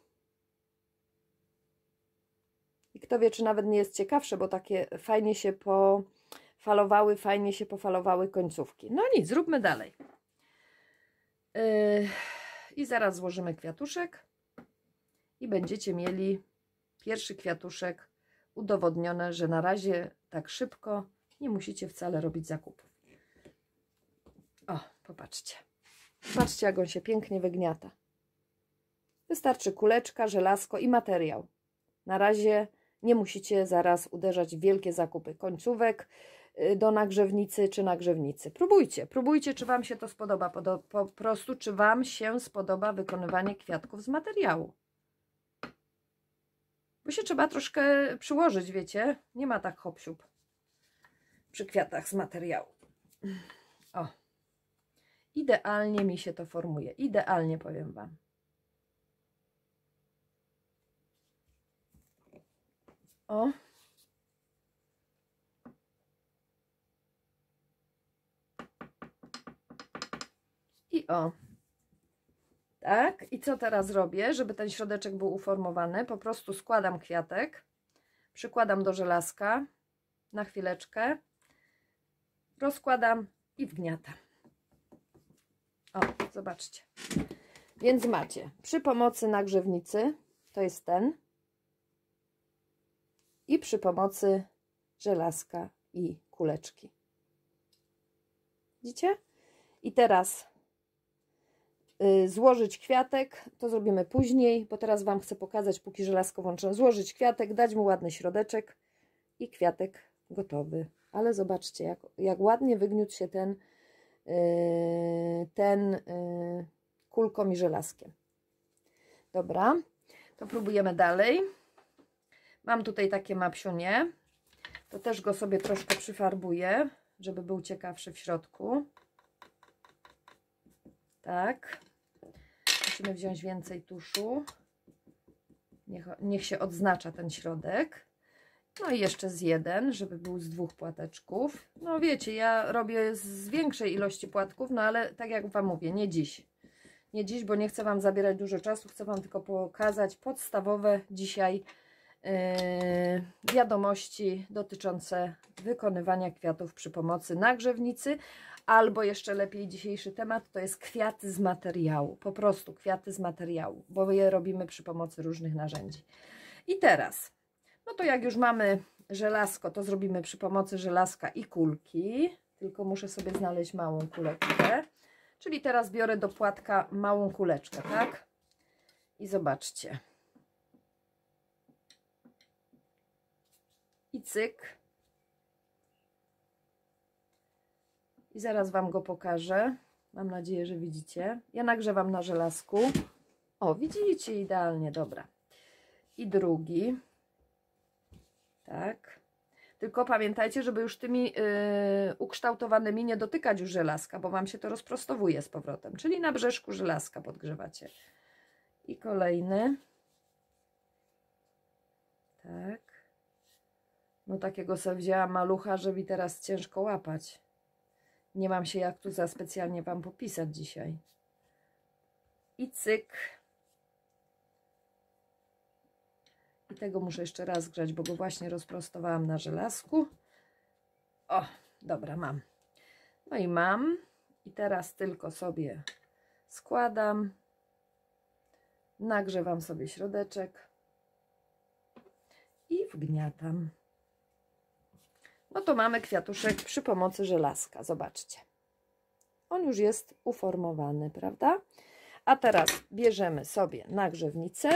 I kto wie, czy nawet nie jest ciekawsze, bo takie fajnie się pofalowały, fajnie się pofalowały końcówki. No nic, zróbmy dalej. Yy, I zaraz złożymy kwiatuszek. I będziecie mieli pierwszy kwiatuszek udowodnione, że na razie tak szybko nie musicie wcale robić zakupów. O, popatrzcie. Patrzcie, jak on się pięknie wygniata. Wystarczy kuleczka, żelazko i materiał. Na razie nie musicie zaraz uderzać w wielkie zakupy końcówek do nagrzewnicy czy nagrzewnicy. Próbujcie, próbujcie, czy Wam się to spodoba. Po, po prostu, czy Wam się spodoba wykonywanie kwiatków z materiału. Bo się trzeba troszkę przyłożyć, wiecie. Nie ma tak hop-siup przy kwiatach z materiału. O. Idealnie mi się to formuje. Idealnie, powiem Wam. O. I o. Tak. I co teraz robię, żeby ten środeczek był uformowany? Po prostu składam kwiatek, przykładam do żelazka na chwileczkę, rozkładam i wgniatam. O, zobaczcie. Więc macie przy pomocy nagrzewnicy, to jest ten, i przy pomocy żelazka i kuleczki. Widzicie? I teraz y, złożyć kwiatek, to zrobimy później, bo teraz Wam chcę pokazać, póki żelazko włączę, złożyć kwiatek, dać mu ładny środeczek i kwiatek gotowy. Ale zobaczcie, jak, jak ładnie wygniótł się ten, yy, ten yy, kulką i żelazkiem. Dobra, to próbujemy dalej. Mam tutaj takie mapsiunie, to też go sobie troszkę przyfarbuję, żeby był ciekawszy w środku. Tak. Musimy wziąć więcej tuszu. Niech, niech się odznacza ten środek. No i jeszcze z jeden, żeby był z dwóch płateczków. No wiecie, ja robię z większej ilości płatków, no ale tak jak Wam mówię, nie dziś. Nie dziś, bo nie chcę Wam zabierać dużo czasu, chcę Wam tylko pokazać podstawowe dzisiaj Yy, wiadomości dotyczące wykonywania kwiatów przy pomocy nagrzewnicy, albo jeszcze lepiej dzisiejszy temat to jest kwiaty z materiału, po prostu kwiaty z materiału, bo je robimy przy pomocy różnych narzędzi. I teraz, no to jak już mamy żelazko, to zrobimy przy pomocy żelazka i kulki, tylko muszę sobie znaleźć małą kuleczkę, czyli teraz biorę do płatka małą kuleczkę, tak? I zobaczcie. I cyk. I zaraz Wam go pokażę. Mam nadzieję, że widzicie. Ja nagrzewam na żelazku. O, widzicie, idealnie, dobra. I drugi. Tak. Tylko pamiętajcie, żeby już tymi yy, ukształtowanymi nie dotykać już żelazka, bo Wam się to rozprostowuje z powrotem. Czyli na brzeszku żelazka podgrzewacie. I kolejny. Tak. No takiego sobie wzięłam malucha, że mi teraz ciężko łapać. Nie mam się jak tu za specjalnie Wam popisać dzisiaj. I cyk. I tego muszę jeszcze raz grzać, bo go właśnie rozprostowałam na żelazku. O, dobra, mam. No i mam. I teraz tylko sobie składam. Nagrzewam sobie środeczek. I wgniatam. No to mamy kwiatuszek przy pomocy żelazka. Zobaczcie. On już jest uformowany, prawda? A teraz bierzemy sobie nagrzewnicę.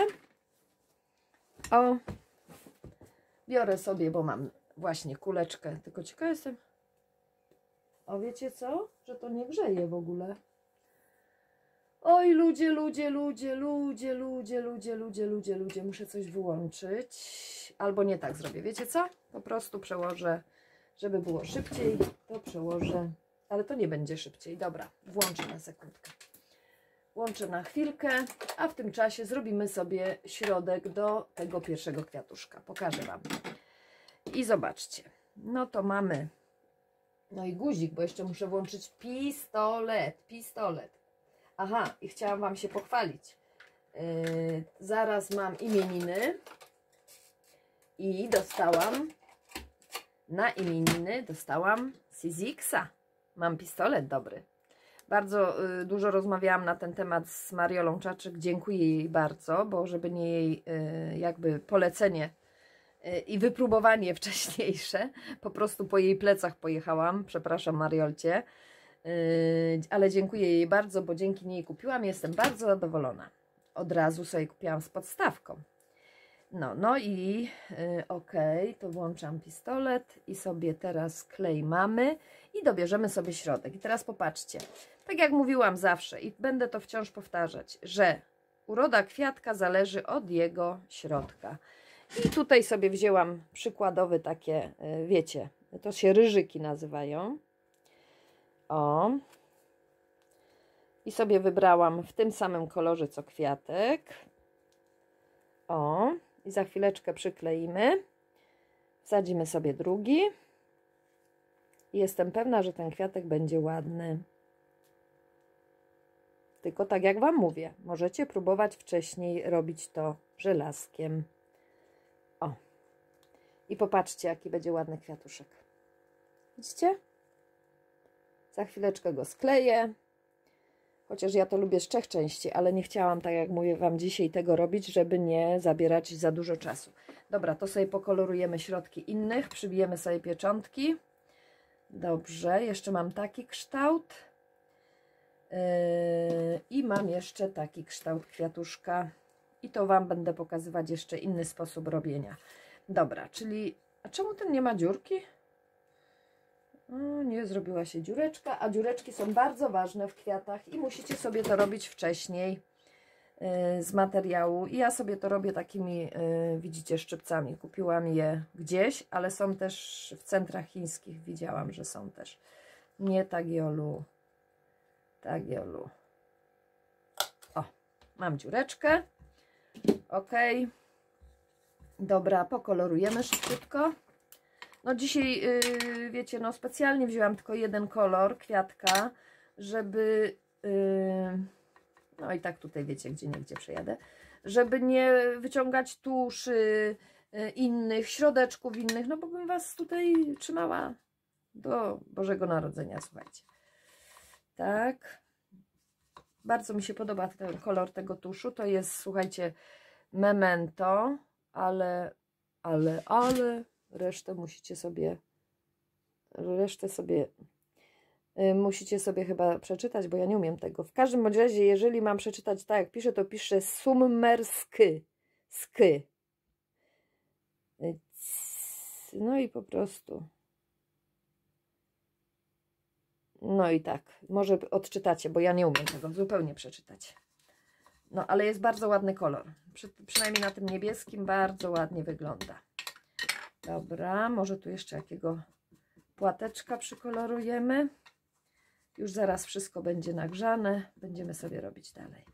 O, biorę sobie, bo mam właśnie kuleczkę. Tylko ciekawa jestem. O, wiecie co? Że to nie grzeje w ogóle. Oj, ludzie, ludzie, ludzie, ludzie, ludzie, ludzie, ludzie, ludzie, ludzie. Muszę coś wyłączyć. Albo nie tak zrobię. Wiecie co? Po prostu przełożę. Żeby było szybciej, to przełożę, ale to nie będzie szybciej. Dobra, włączę na sekundkę. Włączę na chwilkę, a w tym czasie zrobimy sobie środek do tego pierwszego kwiatuszka. Pokażę Wam. I zobaczcie. No to mamy, no i guzik, bo jeszcze muszę włączyć pistolet, pistolet. Aha, i chciałam Wam się pochwalić. Yy, zaraz mam imieniny i dostałam na imieniny dostałam Sizziksa. Mam pistolet dobry. Bardzo y, dużo rozmawiałam na ten temat z Mariolą Czaczyk. Dziękuję jej bardzo, bo żeby nie jej y, jakby polecenie y, i wypróbowanie wcześniejsze, po prostu po jej plecach pojechałam. Przepraszam Mariolcie, y, ale dziękuję jej bardzo, bo dzięki niej kupiłam. Jestem bardzo zadowolona. Od razu sobie kupiłam z podstawką. No, no i y, ok, to włączam pistolet i sobie teraz klej mamy i dobierzemy sobie środek. I teraz popatrzcie, tak jak mówiłam zawsze i będę to wciąż powtarzać, że uroda kwiatka zależy od jego środka. I tutaj sobie wzięłam przykładowe takie, y, wiecie, to się ryżyki nazywają. O. I sobie wybrałam w tym samym kolorze co kwiatek. O. I za chwileczkę przykleimy. Wsadzimy sobie drugi. I jestem pewna, że ten kwiatek będzie ładny. Tylko tak jak Wam mówię, możecie próbować wcześniej robić to żelazkiem. O. I popatrzcie, jaki będzie ładny kwiatuszek. Widzicie? Za chwileczkę go skleję. Chociaż ja to lubię z trzech części, ale nie chciałam, tak jak mówię Wam dzisiaj, tego robić, żeby nie zabierać za dużo czasu. Dobra, to sobie pokolorujemy środki innych, przybijemy sobie pieczątki. Dobrze, jeszcze mam taki kształt. Yy, I mam jeszcze taki kształt kwiatuszka. I to Wam będę pokazywać jeszcze inny sposób robienia. Dobra, czyli... A czemu ten nie ma dziurki? O, nie, zrobiła się dziureczka, a dziureczki są bardzo ważne w kwiatach i musicie sobie to robić wcześniej yy, z materiału. I ja sobie to robię takimi, yy, widzicie, szczypcami. Kupiłam je gdzieś, ale są też w centrach chińskich. Widziałam, że są też. Nie tagiolu. Tagiolu. O, mam dziureczkę. Ok. Dobra, pokolorujemy szybciutko. No dzisiaj, yy, wiecie, no specjalnie wzięłam tylko jeden kolor kwiatka, żeby, yy, no i tak tutaj wiecie, gdzie niegdzie przejadę, żeby nie wyciągać tuszy yy, innych, środeczków innych, no bo bym Was tutaj trzymała do Bożego Narodzenia, słuchajcie. Tak. Bardzo mi się podoba ten kolor tego tuszu, to jest, słuchajcie, Memento, ale, ale, ale... Resztę musicie sobie, resztę sobie, y, musicie sobie chyba przeczytać, bo ja nie umiem tego. W każdym bądź razie, jeżeli mam przeczytać tak jak piszę, to piszę summersky, sky. No i po prostu. No i tak, może odczytacie, bo ja nie umiem tego zupełnie przeczytać. No, ale jest bardzo ładny kolor. Przy, przynajmniej na tym niebieskim bardzo ładnie wygląda. Dobra, może tu jeszcze jakiego płateczka przykolorujemy. Już zaraz wszystko będzie nagrzane. Będziemy sobie robić dalej.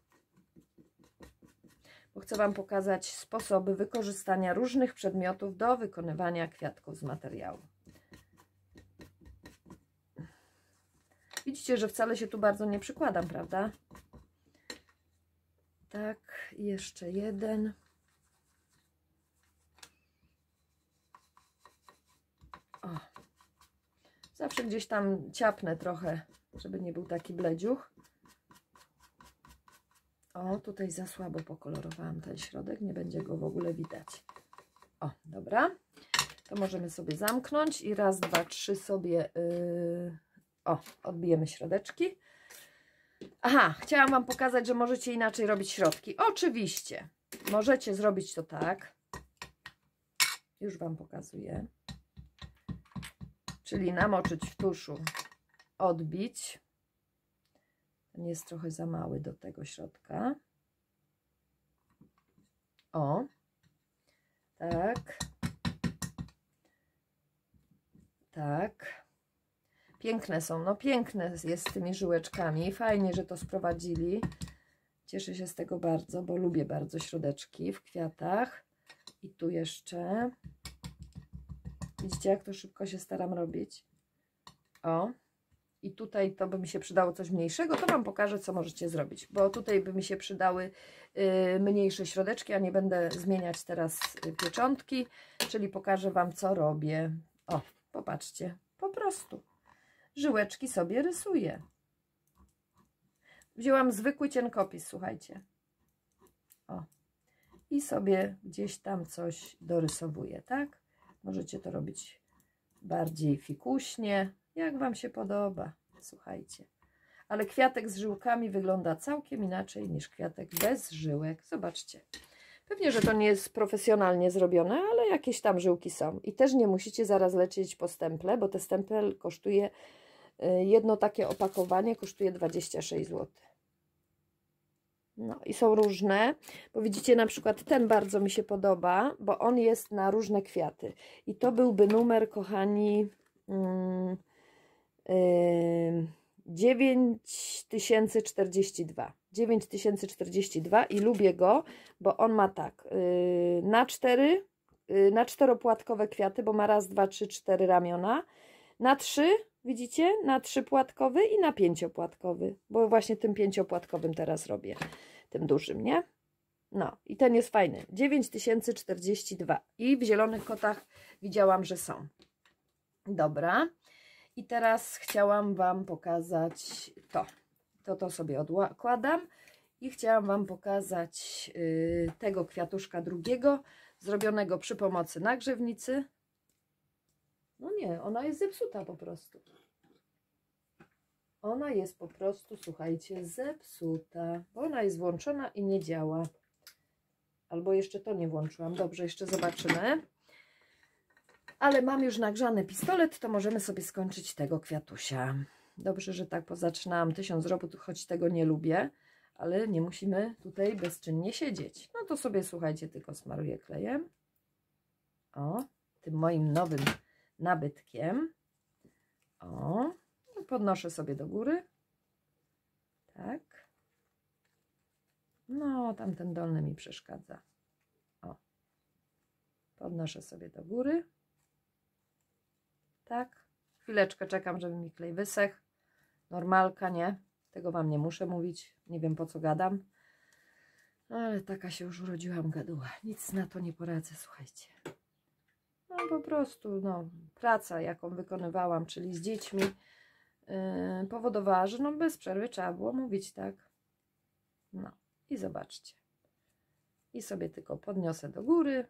Bo chcę Wam pokazać sposoby wykorzystania różnych przedmiotów do wykonywania kwiatków z materiału. Widzicie, że wcale się tu bardzo nie przykładam, prawda? Tak, jeszcze jeden. O. Zawsze gdzieś tam ciapnę trochę, żeby nie był taki bledziuch. O, tutaj za słabo pokolorowałam ten środek, nie będzie go w ogóle widać. O, dobra. To możemy sobie zamknąć i raz, dwa, trzy sobie... Yy... O, odbijemy środeczki. Aha, chciałam Wam pokazać, że możecie inaczej robić środki. Oczywiście, możecie zrobić to tak. Już Wam pokazuję. Czyli namoczyć w tuszu, odbić. Ten jest trochę za mały do tego środka. O, tak. Tak. Piękne są, no piękne jest z tymi żyłeczkami. Fajnie, że to sprowadzili. Cieszę się z tego bardzo, bo lubię bardzo środeczki w kwiatach. I tu jeszcze. Widzicie, jak to szybko się staram robić? O. I tutaj to by mi się przydało coś mniejszego, to Wam pokażę, co możecie zrobić. Bo tutaj by mi się przydały y, mniejsze środeczki, a nie będę zmieniać teraz pieczątki. Czyli pokażę Wam, co robię. O, popatrzcie, po prostu. Żyłeczki sobie rysuję. wzięłam zwykły cienkopis, słuchajcie. O. I sobie gdzieś tam coś dorysowuję, tak? Możecie to robić bardziej fikuśnie, jak wam się podoba, słuchajcie. Ale kwiatek z żyłkami wygląda całkiem inaczej niż kwiatek bez żyłek. Zobaczcie. Pewnie, że to nie jest profesjonalnie zrobione, ale jakieś tam żyłki są. I też nie musicie zaraz lecieć po stemple, bo te stempel kosztuje, jedno takie opakowanie kosztuje dwadzieścia sześć złotych. No i są różne, bo widzicie, na przykład ten bardzo mi się podoba, bo on jest na różne kwiaty. I to byłby numer, kochani, yy, yy, dziewięć tysięcy czterdzieści dwa. dziewięć tysięcy czterdzieści dwa i lubię go, bo on ma tak, yy, na cztery, yy, na czteropłatkowe kwiaty, bo ma raz, dwa, trzy, cztery ramiona, na trzy, widzicie, na trzypłatkowy i na pięciopłatkowy, bo właśnie tym pięciopłatkowym teraz robię, tym dużym, nie? No i ten jest fajny, dziewięć tysięcy czterdzieści dwa i w zielonych kotach widziałam, że są. Dobra. I teraz chciałam wam pokazać to. To to sobie odkładam i chciałam wam pokazać yy, tego kwiatuszka drugiego, zrobionego przy pomocy nagrzewnicy. No nie, ona jest zepsuta po prostu. Ona jest po prostu, słuchajcie, zepsuta, bo ona jest włączona i nie działa. Albo jeszcze to nie włączyłam. Dobrze, jeszcze zobaczymy. Ale mam już nagrzany pistolet, to możemy sobie skończyć tego kwiatusia. Dobrze, że tak pozaczynałam tysiąc robót, choć tego nie lubię, ale nie musimy tutaj bezczynnie siedzieć. No to sobie, słuchajcie, tylko smaruję klejem. O, tym moim nowym nabytkiem. O, podnoszę sobie do góry. Tak. No, tamten dolny mi przeszkadza. O, podnoszę sobie do góry. Tak. Chwileczkę czekam, żeby mi klej wysechł. Normalka, nie? Tego wam nie muszę mówić. Nie wiem, po co gadam. Ale taka się już urodziłam gaduła. Nic na to nie poradzę, słuchajcie. No po prostu, no, praca, jaką wykonywałam, czyli z dziećmi, yy, powodowała, że no bez przerwy trzeba było mówić, tak? No i zobaczcie. I sobie tylko podniosę do góry.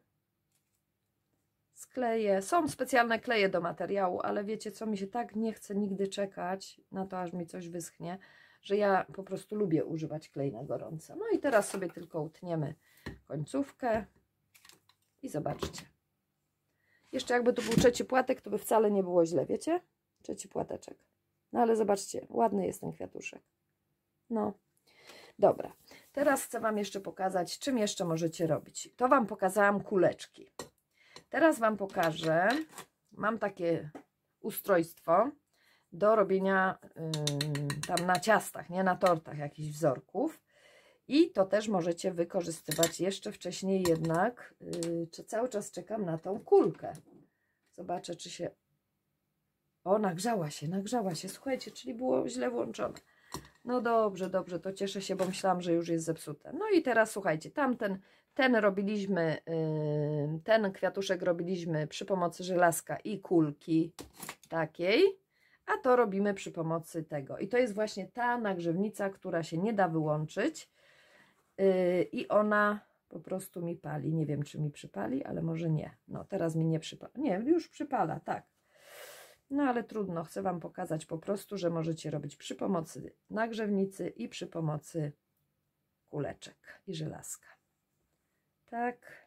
Skleję. Są specjalne kleje do materiału, ale wiecie co, mi się tak nie chce nigdy czekać na to, aż mi coś wyschnie, że ja po prostu lubię używać klej na gorąco. No i teraz sobie tylko utniemy końcówkę i zobaczcie. Jeszcze jakby tu był trzeci płatek, to by wcale nie było źle, wiecie? Trzeci płateczek. No ale zobaczcie, ładny jest ten kwiatuszek. No, dobra. Teraz chcę wam jeszcze pokazać, czym jeszcze możecie robić. To wam pokazałam kuleczki. Teraz wam pokażę, mam takie ustrojstwo do robienia yy, tam na ciastach, nie na tortach, jakichś wzorków. I to też możecie wykorzystywać jeszcze wcześniej jednak, yy, czy cały czas czekam na tą kulkę. Zobaczę, czy się... O, nagrzała się, nagrzała się, słuchajcie, czyli było źle włączone. No dobrze, dobrze, to cieszę się, bo myślałam, że już jest zepsute. No i teraz słuchajcie, tamten, ten robiliśmy, yy, ten kwiatuszek robiliśmy przy pomocy żelazka i kulki takiej, a to robimy przy pomocy tego. I to jest właśnie ta nagrzewnica, która się nie da wyłączyć yy, i ona po prostu mi pali. Nie wiem, czy mi przypali, ale może nie. No teraz mi nie przypala. Nie, już przypala, tak. No ale trudno, chcę wam pokazać po prostu, że możecie robić przy pomocy nagrzewnicy i przy pomocy kuleczek i żelazka. Tak.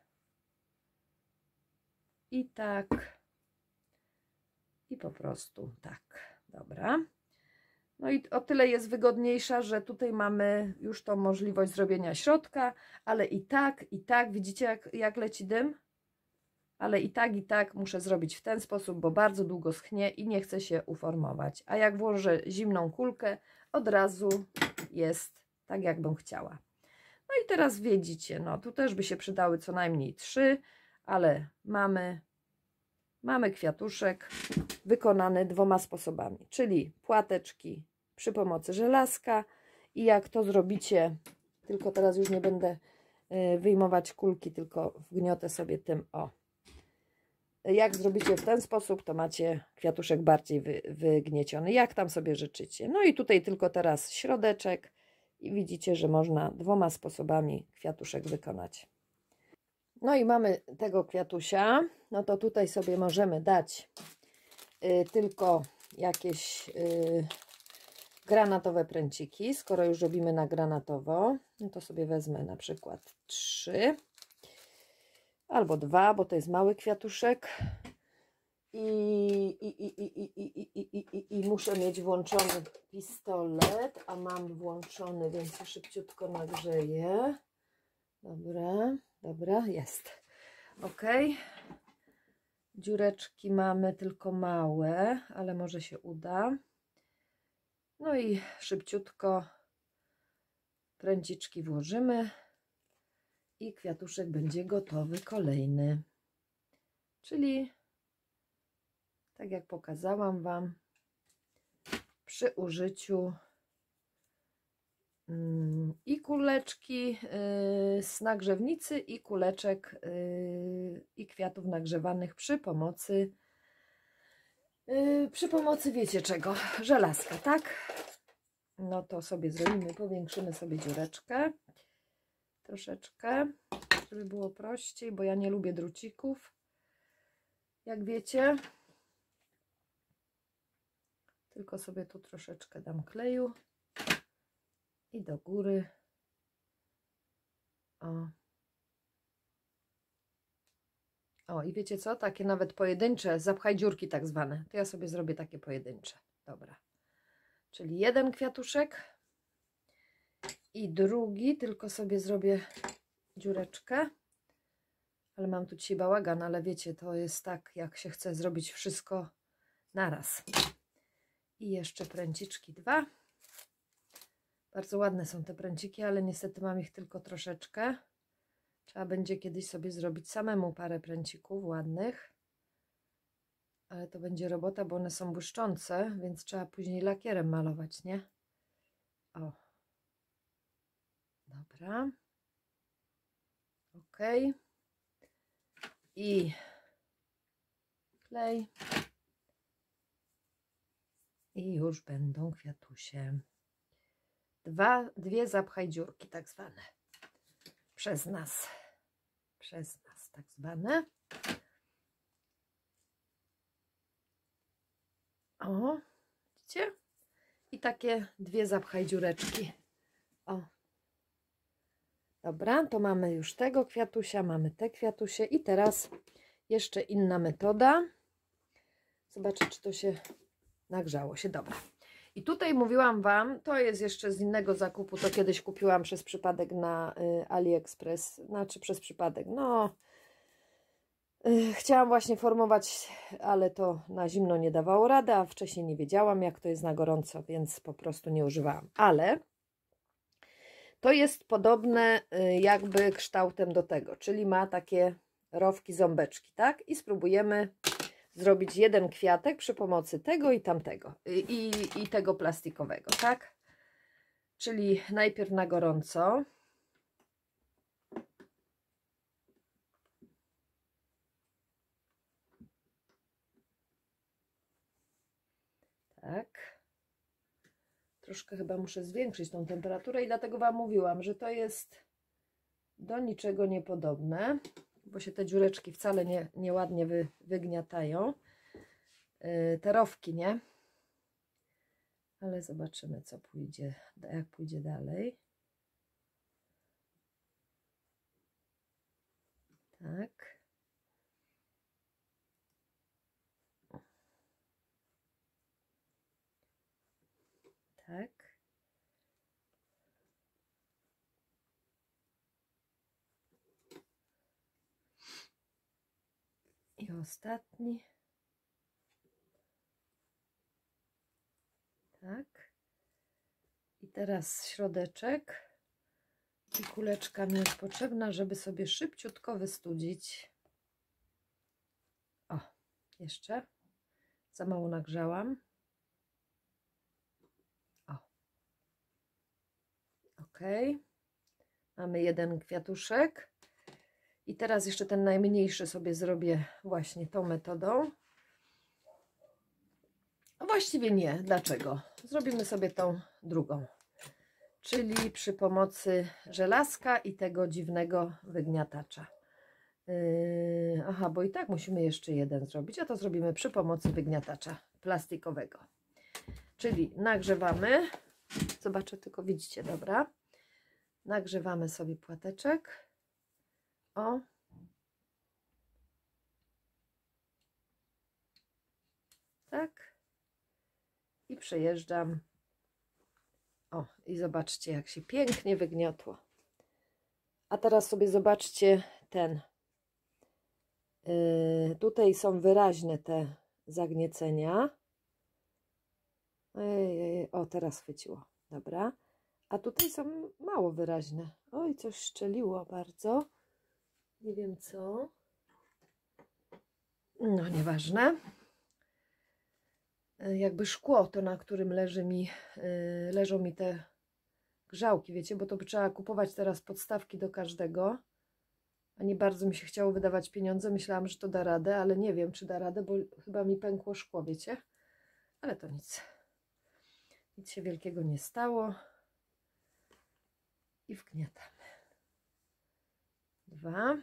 I tak. I po prostu tak. Dobra. No i o tyle jest wygodniejsza, że tutaj mamy już tą możliwość zrobienia środka, ale i tak, i tak, widzicie jak, jak leci dym? Ale i tak, i tak muszę zrobić w ten sposób, bo bardzo długo schnie i nie chce się uformować. A jak włożę zimną kulkę, od razu jest tak, jakbym chciała. No i teraz widzicie, no tu też by się przydały co najmniej trzy, ale mamy, mamy kwiatuszek wykonany dwoma sposobami, czyli płateczki przy pomocy żelazka i jak to zrobicie, tylko teraz już nie będę wyjmować kulki, tylko wgniotę sobie tym o. Jak zrobicie w ten sposób, to macie kwiatuszek bardziej wy, wygnieciony, jak tam sobie życzycie. No i tutaj tylko teraz środeczek I widzicie, że można dwoma sposobami kwiatuszek wykonać. No i mamy tego kwiatusia. No to tutaj sobie możemy dać y, tylko jakieś y, granatowe pręciki. Skoro już robimy na granatowo, no to sobie wezmę na przykład trzy albo dwa, bo to jest mały kwiatuszek. I, i, i, i, i, i, i, i, i, i muszę mieć włączony pistolet, a mam włączony, więc szybciutko nagrzeję. Dobra, dobra, jest. Ok. Dziureczki mamy tylko małe, ale może się uda. No i szybciutko pręciczki włożymy i kwiatuszek będzie gotowy kolejny. Czyli tak jak pokazałam Wam, przy użyciu mm, i kuleczki yy, z nagrzewnicy i kuleczek yy, i kwiatów nagrzewanych przy pomocy yy, przy pomocy wiecie czego? Żelazka, tak? No to sobie zrobimy, powiększymy sobie dziureczkę troszeczkę, żeby było prościej, bo ja nie lubię drucików, jak wiecie. Tylko sobie tu troszeczkę dam kleju i do góry. O. O, i wiecie co? Takie nawet pojedyncze, zapchaj dziurki tak zwane. To ja sobie zrobię takie pojedyncze. Dobra. Czyli jeden kwiatuszek i drugi, tylko sobie zrobię dziureczkę. Ale mam tu dzisiaj bałagan, ale wiecie, to jest tak, jak się chce zrobić wszystko naraz. I jeszcze pręciczki dwa. Bardzo ładne są te pręciki, ale niestety mam ich tylko troszeczkę. Trzeba będzie kiedyś sobie zrobić samemu parę pręcików ładnych. Ale to będzie robota, bo one są błyszczące, więc trzeba później lakierem malować, nie? O. Dobra. Ok. I klej. I już będą kwiatusie. Dwa, dwie zapchaj dziurki tak zwane. Przez nas. Przez nas tak zwane. O, widzicie? I takie dwie zapchaj dziureczki. O. Dobra, to mamy już tego kwiatusia, mamy te kwiatusie i teraz jeszcze inna metoda. Zobaczę, czy to się nagrzało się. Dobra. I tutaj mówiłam Wam, to jest jeszcze z innego zakupu, to kiedyś kupiłam przez przypadek na y, AliExpress, znaczy przez przypadek, no y, chciałam właśnie formować, ale to na zimno nie dawało rady, a wcześniej nie wiedziałam, jak to jest na gorąco, więc po prostu nie używałam, ale to jest podobne y, jakby kształtem do tego, czyli ma takie rowki, ząbeczki, tak? I spróbujemy zrobić jeden kwiatek przy pomocy tego i tamtego i, i tego plastikowego, tak? Czyli najpierw na gorąco. Tak. Troszkę chyba muszę zwiększyć tą temperaturę i dlatego Wam mówiłam, że to jest do niczego niepodobne, bo się te dziureczki wcale nie, nieładnie wy, wygniatają. Yy, te rowki, nie? Ale zobaczymy, co pójdzie, jak pójdzie dalej. Tak. Tak. I ostatni. Tak. I teraz środeczek. I kuleczka mi jest potrzebna, żeby sobie szybciutko wystudzić. O, jeszcze. Za mało nagrzałam. O. Ok. Mamy jeden kwiatuszek. I teraz jeszcze ten najmniejszy sobie zrobię właśnie tą metodą. No właściwie nie. Dlaczego? Zrobimy sobie tą drugą. czyli przy pomocy żelazka i tego dziwnego wygniatacza. Yy, aha, bo i tak musimy jeszcze jeden zrobić, a to zrobimy przy pomocy wygniatacza plastikowego. Czyli nagrzewamy, zobaczę, tylko widzicie, dobra. Nagrzewamy sobie płateczek. O. Tak. I przejeżdżam. O, i zobaczcie, jak się pięknie wygniotło. A teraz sobie zobaczcie ten. Yy, tutaj są wyraźne te zagniecenia. Ej, o, teraz chwyciło. Dobra. A tutaj są mało wyraźne. Oj, coś szczeliło bardzo. Nie wiem co. No, nieważne. Jakby szkło to, na którym leży mi, yy, leżą mi te grzałki, wiecie, bo to by trzeba kupować teraz podstawki do każdego. A nie bardzo mi się chciało wydawać pieniądze. Myślałam, że to da radę, ale nie wiem, czy da radę, bo chyba mi pękło szkło, wiecie. Ale to nic. Nic się wielkiego nie stało. I wgniatamy. Dwa.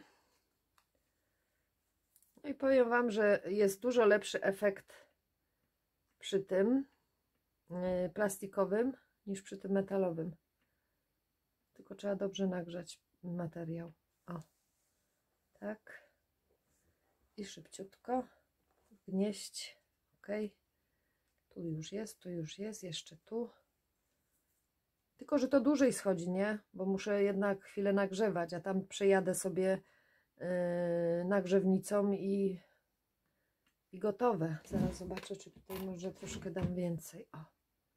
No i powiem wam, że jest dużo lepszy efekt przy tym yy, plastikowym niż przy tym metalowym. Tylko trzeba dobrze nagrzać materiał. O. Tak. I szybciutko wgnieść. Ok. Tu już jest, tu już jest, jeszcze tu. Tylko że to dłużej schodzi, nie? Bo muszę jednak chwilę nagrzewać, a tam przejadę sobie yy, nagrzewnicą i, i gotowe. Zaraz zobaczę, czy tutaj może troszkę dam więcej. O.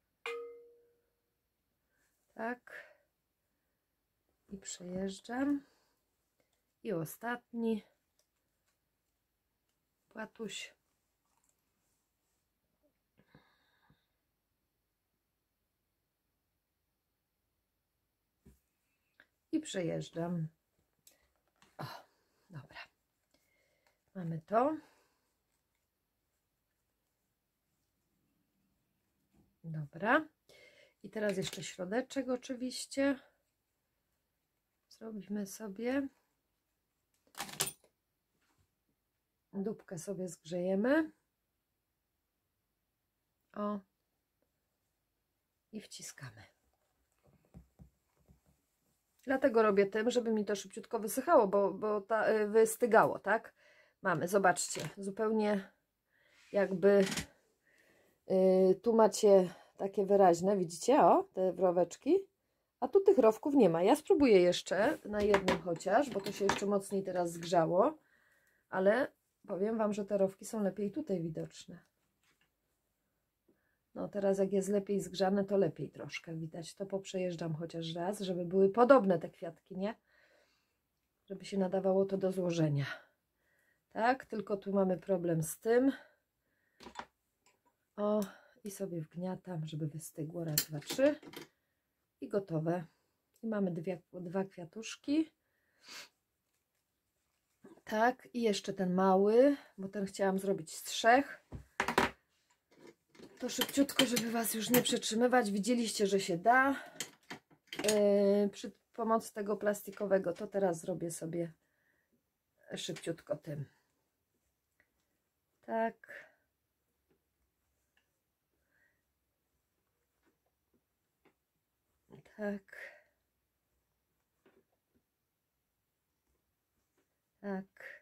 Tak. I przejeżdżam. I ostatni płatuś. I przejeżdżam. O, dobra. Mamy to. Dobra. I teraz jeszcze środeczek oczywiście. Zrobimy sobie. Dupkę sobie zgrzejemy. O. I wciskamy. Dlatego robię tym, żeby mi to szybciutko wysychało, bo, bo ta, wystygało, tak? Mamy, zobaczcie, zupełnie jakby yy, tu macie takie wyraźne, widzicie, o, te roweczki, a tu tych rowków nie ma. Ja spróbuję jeszcze na jednym chociaż, bo to się jeszcze mocniej teraz zgrzało, ale powiem wam, że te rowki są lepiej tutaj widoczne. No teraz jak jest lepiej zgrzane, to lepiej troszkę widać. To poprzejeżdżam chociaż raz, żeby były podobne te kwiatki, nie? Żeby się nadawało to do złożenia. Tak, tylko tu mamy problem z tym. O, i sobie wgniatam, żeby wystygło. Raz, dwa, trzy. I gotowe. I mamy dwie, dwa kwiatuszki. Tak, i jeszcze ten mały, bo ten chciałam zrobić z trzech. To szybciutko, żeby was już nie przetrzymywać. Widzieliście, że się da. Yy, przy pomocy tego plastikowego to teraz zrobię sobie szybciutko tym. Tak. Tak. Tak.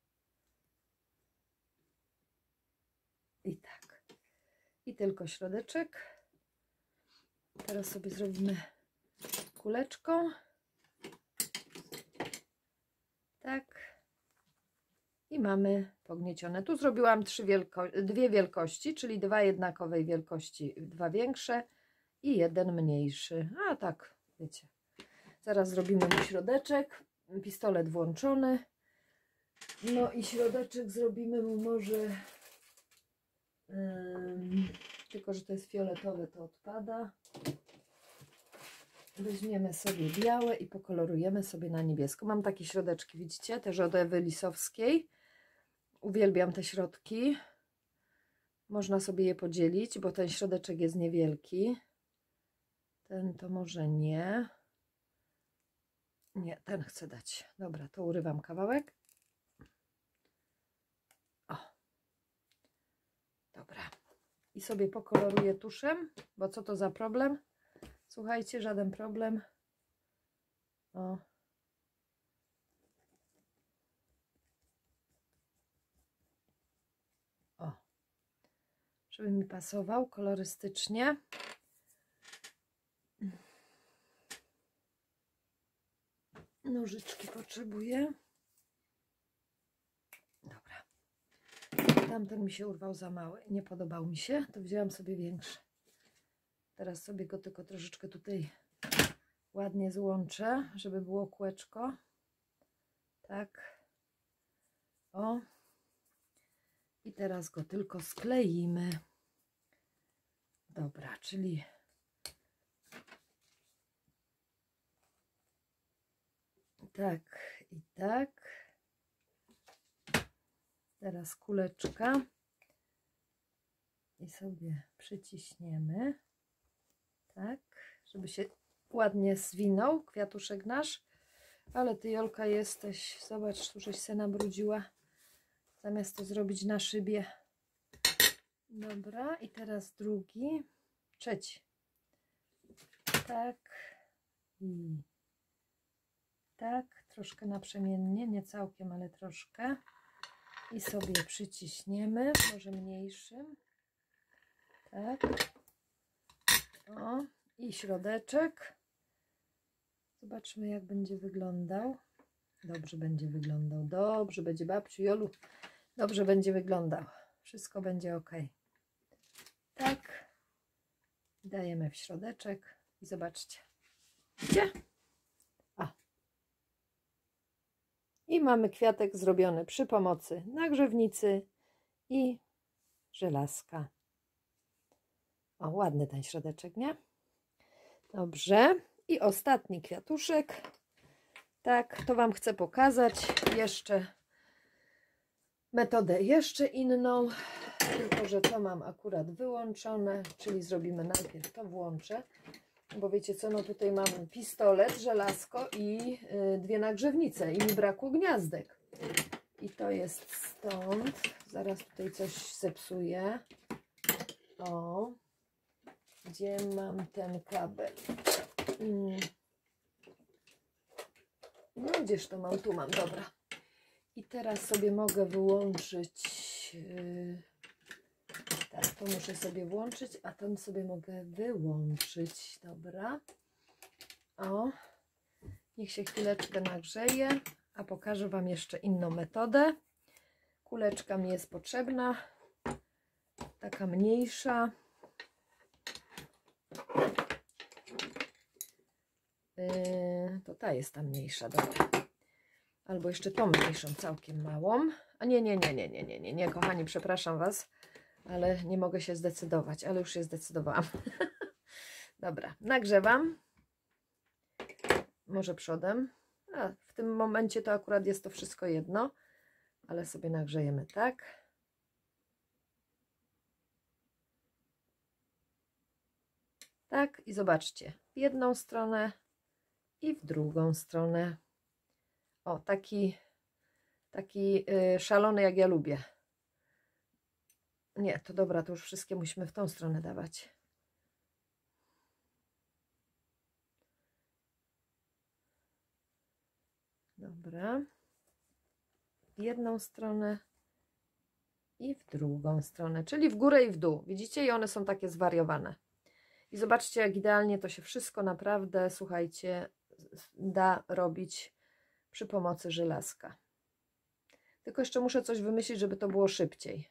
I tak. I tylko środeczek. Teraz sobie zrobimy kuleczką. Tak. I mamy pogniecione. Tu zrobiłam trzy wielko dwie wielkości, czyli dwa jednakowej wielkości, dwa większe i jeden mniejszy. A tak, wiecie. Zaraz zrobimy mu środeczek. Pistolet włączony. No i środeczek zrobimy mu może... Ym, tylko, że to jest fioletowe, to odpada. Weźmiemy sobie białe i pokolorujemy sobie na niebiesko. Mam takie środeczki, widzicie? Też od Ewy Lisowskiej. Uwielbiam te środki. Można sobie je podzielić, bo ten środeczek jest niewielki. Ten to może nie. Nie, ten chcę dać. Dobra, to urywam kawałek. O. Dobra. I sobie pokoloruję tuszem, bo co to za problem? Słuchajcie, żaden problem. O. O. Żeby mi pasował kolorystycznie. Nożyczki potrzebuję. Dobra. Tamten mi się urwał za mały. Nie podobał mi się. To wzięłam sobie większy. Teraz sobie go tylko troszeczkę tutaj ładnie złączę, żeby było kółeczko. Tak. O. I teraz go tylko skleimy. Dobra, czyli tak i tak. Teraz kuleczka i sobie przyciśniemy, tak, żeby się ładnie zwinął kwiatuszek nasz. Ale ty, Jolka, jesteś, zobacz, tu żeś se nabrudziła, zamiast to zrobić na szybie. Dobra, i teraz drugi, trzeci, tak i tak, troszkę naprzemiennie, nie całkiem, ale troszkę. I sobie przyciśniemy, może mniejszym. Tak. O, i środeczek. Zobaczmy, jak będzie wyglądał. Dobrze będzie wyglądał. Dobrze będzie, babciu Jolu. Dobrze będzie wyglądał. Wszystko będzie ok. Tak. Dajemy w środeczek i zobaczcie. Widzicie? I mamy kwiatek zrobiony przy pomocy nagrzewnicy i żelazka. O, ładny ten środeczek, nie? Dobrze. I ostatni kwiatuszek. Tak, to Wam chcę pokazać jeszcze metodę jeszcze inną. Tylko że to mam akurat wyłączone, czyli zrobimy najpierw to włączę. Bo wiecie co, no tutaj mam pistolet, żelazko i y, dwie nagrzewnice i mi brakło gniazdek. I to jest stąd. Zaraz tutaj coś zepsuję. O, gdzie mam ten kabel? Mm. No gdzież to mam? Tu mam, dobra. I teraz sobie mogę wyłączyć... Yy, tak, to muszę sobie włączyć, a ten sobie mogę wyłączyć. Dobra. O, niech się chwileczkę nagrzeje, a pokażę Wam jeszcze inną metodę. Kuleczka mi jest potrzebna, taka mniejsza. Yy, to ta jest ta mniejsza, dobra. Albo jeszcze tą mniejszą, całkiem małą. A nie, nie, nie, nie, nie, nie, nie, nie, kochani, przepraszam Was, ale nie mogę się zdecydować, ale już się zdecydowałam. Dobra, nagrzewam. Może przodem. A, w tym momencie to akurat jest to wszystko jedno, ale sobie nagrzejemy tak. Tak, i zobaczcie, w jedną stronę i w drugą stronę. O, taki, taki yy, szalony, jak ja lubię. Nie, to dobra, to już wszystkie musimy w tą stronę dawać. Dobra. W jedną stronę i w drugą stronę, czyli w górę i w dół. Widzicie? I one są takie zwariowane. I zobaczcie, jak idealnie to się wszystko naprawdę, słuchajcie, da robić przy pomocy żelazka. Tylko jeszcze muszę coś wymyślić, żeby to było szybciej.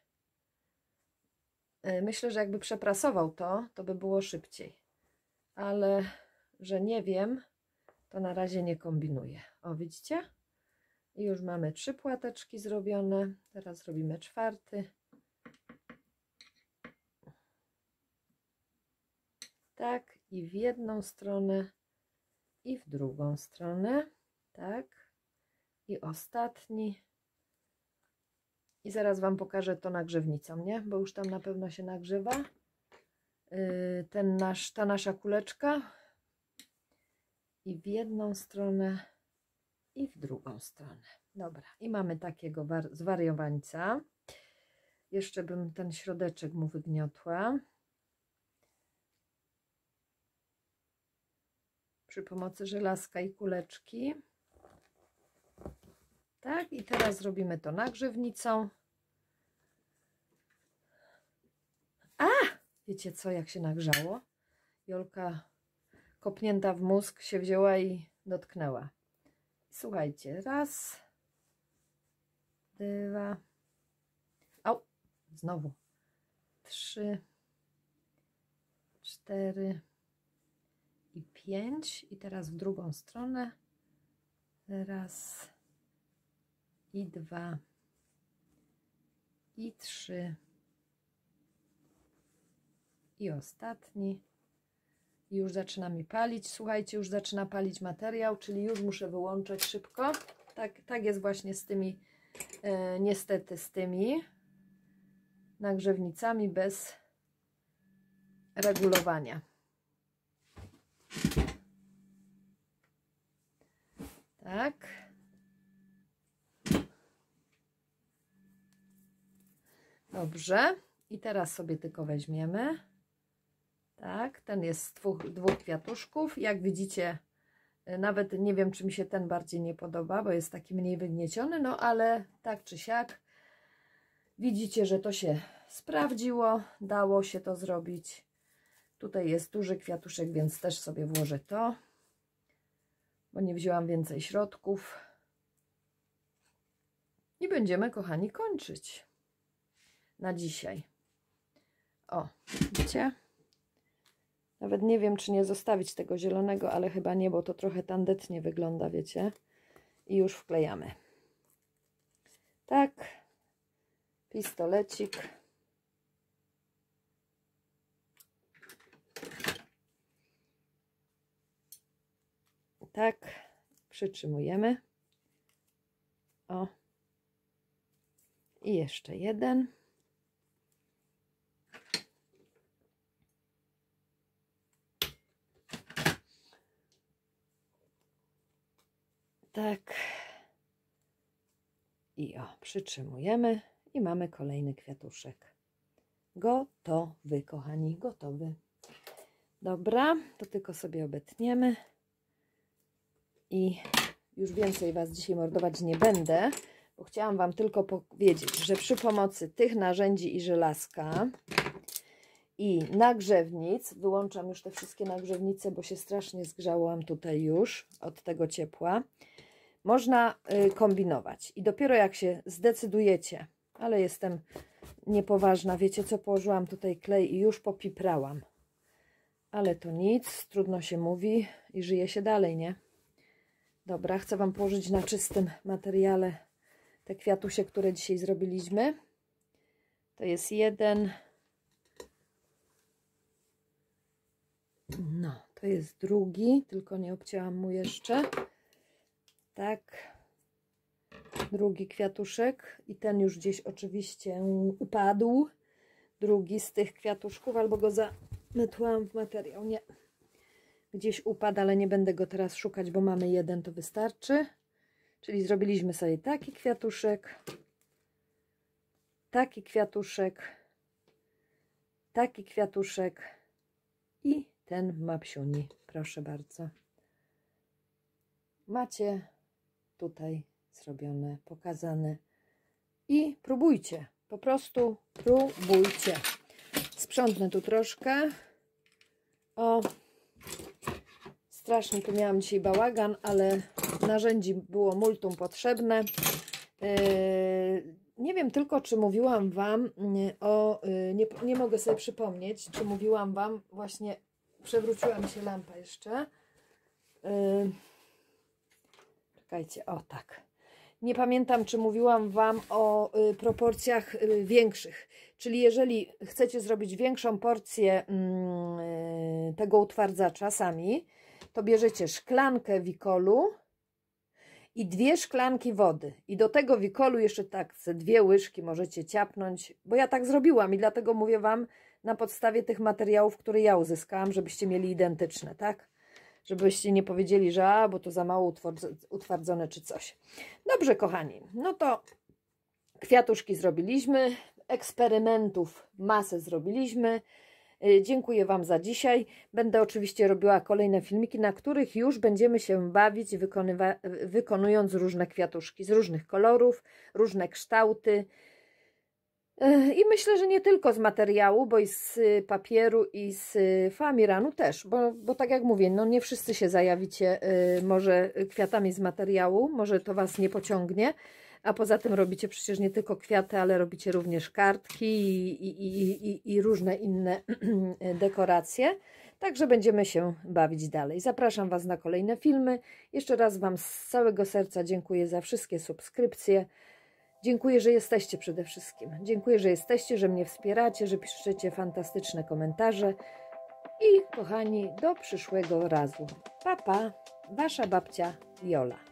Myślę, że jakby przeprasował to, to by było szybciej. Ale, że nie wiem, to na razie nie kombinuję. O, widzicie? I już mamy trzy płateczki zrobione. Teraz robimy czwarty. Tak, i w jedną stronę, i w drugą stronę. Tak. I ostatni. I zaraz Wam pokażę to nagrzewnicą, nie? Bo już tam na pewno się nagrzewa. Yy, ten nasz, ta nasza kuleczka. i w jedną stronę, i w drugą stronę. Dobra, i mamy takiego zwariowańca. Jeszcze bym ten środeczek mu wygniotła. Przy pomocy żelazka i kuleczki. Tak, i teraz robimy to nagrzewnicą. A! Wiecie co, jak się nagrzało? Jolka kopnięta w mózg się wzięła i dotknęła. Słuchajcie, raz, dwa, au, znowu, trzy, cztery i pięć. I teraz w drugą stronę. Raz i dwa i trzy i ostatni. I już zaczyna mi palić. Słuchajcie, już zaczyna palić materiał, czyli już muszę wyłączać szybko. Tak, tak jest właśnie z tymi, e, niestety z tymi nagrzewnicami bez regulowania. Tak. Dobrze. I teraz sobie tylko weźmiemy. Tak, ten jest z dwóch, dwóch kwiatuszków. Jak widzicie, nawet nie wiem, czy mi się ten bardziej nie podoba, bo jest taki mniej wygnieciony, no ale tak czy siak widzicie, że to się sprawdziło, dało się to zrobić. Tutaj jest duży kwiatuszek, więc też sobie włożę to, bo nie wzięłam więcej środków. I będziemy, kochani, kończyć na dzisiaj. O, widzicie? Nawet nie wiem, czy nie zostawić tego zielonego, ale chyba nie, bo to trochę tandetnie wygląda, wiecie. I już wklejamy. Tak. Pistolecik. Tak. Przytrzymujemy. O. I jeszcze jeden. Tak. I o, przytrzymujemy i mamy kolejny kwiatuszek. Gotowy, kochani, gotowy. Dobra, to tylko sobie obetniemy. I już więcej Was dzisiaj mordować nie będę, bo chciałam Wam tylko powiedzieć, że przy pomocy tych narzędzi i żelazka i nagrzewnic, wyłączam już te wszystkie nagrzewnice, bo się strasznie zgrzałam tutaj już od tego ciepła, można y, kombinować. I dopiero jak się zdecydujecie, ale jestem niepoważna, wiecie co, położyłam tutaj klej i już popiprałam. Ale to nic, trudno się mówi i żyje się dalej, nie? Dobra, chcę Wam położyć na czystym materiale te kwiatusie, które dzisiaj zrobiliśmy. To jest jeden. No, to jest drugi, tylko nie obcięłam mu jeszcze. Tak. Drugi kwiatuszek i ten już gdzieś oczywiście upadł. Drugi z tych kwiatuszków, albo go zamytłam w materiał. Nie. Gdzieś upadł, ale nie będę go teraz szukać, bo mamy jeden, to wystarczy. Czyli zrobiliśmy sobie taki kwiatuszek, taki kwiatuszek, taki kwiatuszek i ten mapsiuni, proszę bardzo. Macie tutaj zrobione, pokazane i próbujcie, po prostu próbujcie. Sprzątnę tu troszkę. O, strasznie tu miałam dzisiaj bałagan, ale narzędzi było multum potrzebne. Yy, nie wiem tylko, czy mówiłam Wam o, yy, nie, nie mogę sobie przypomnieć, czy mówiłam Wam, właśnie przewróciła mi się lampa jeszcze. Yy, czekajcie, o tak. Nie pamiętam, czy mówiłam Wam o y, proporcjach y, większych. Czyli jeżeli chcecie zrobić większą porcję y, tego utwardzacza sami, to bierzecie szklankę wikolu i dwie szklanki wody. I do tego wikolu jeszcze tak ze dwie łyżki możecie ciapnąć, bo ja tak zrobiłam i dlatego mówię Wam na podstawie tych materiałów, które ja uzyskałam, żebyście mieli identyczne, tak? żebyście nie powiedzieli, że a, bo to za mało utwardzone czy coś. Dobrze, kochani, no to kwiatuszki zrobiliśmy, eksperymentów masę zrobiliśmy. Dziękuję Wam za dzisiaj. Będę oczywiście robiła kolejne filmiki, na których już będziemy się bawić, wykonując różne kwiatuszki z różnych kolorów, różne kształty. I myślę, że nie tylko z materiału, bo i z papieru, i z famiranu też, bo, bo tak jak mówię, no nie wszyscy się zajawicie może kwiatami z materiału, może to Was nie pociągnie, a poza tym robicie przecież nie tylko kwiaty, ale robicie również kartki i, i, i, i różne inne dekoracje. Także będziemy się bawić dalej. Zapraszam Was na kolejne filmy. Jeszcze raz Wam z całego serca dziękuję za wszystkie subskrypcje. Dziękuję, że jesteście przede wszystkim. Dziękuję, że jesteście, że mnie wspieracie, że piszecie fantastyczne komentarze. I kochani, do przyszłego razu. Pa, pa, Wasza babcia Jola.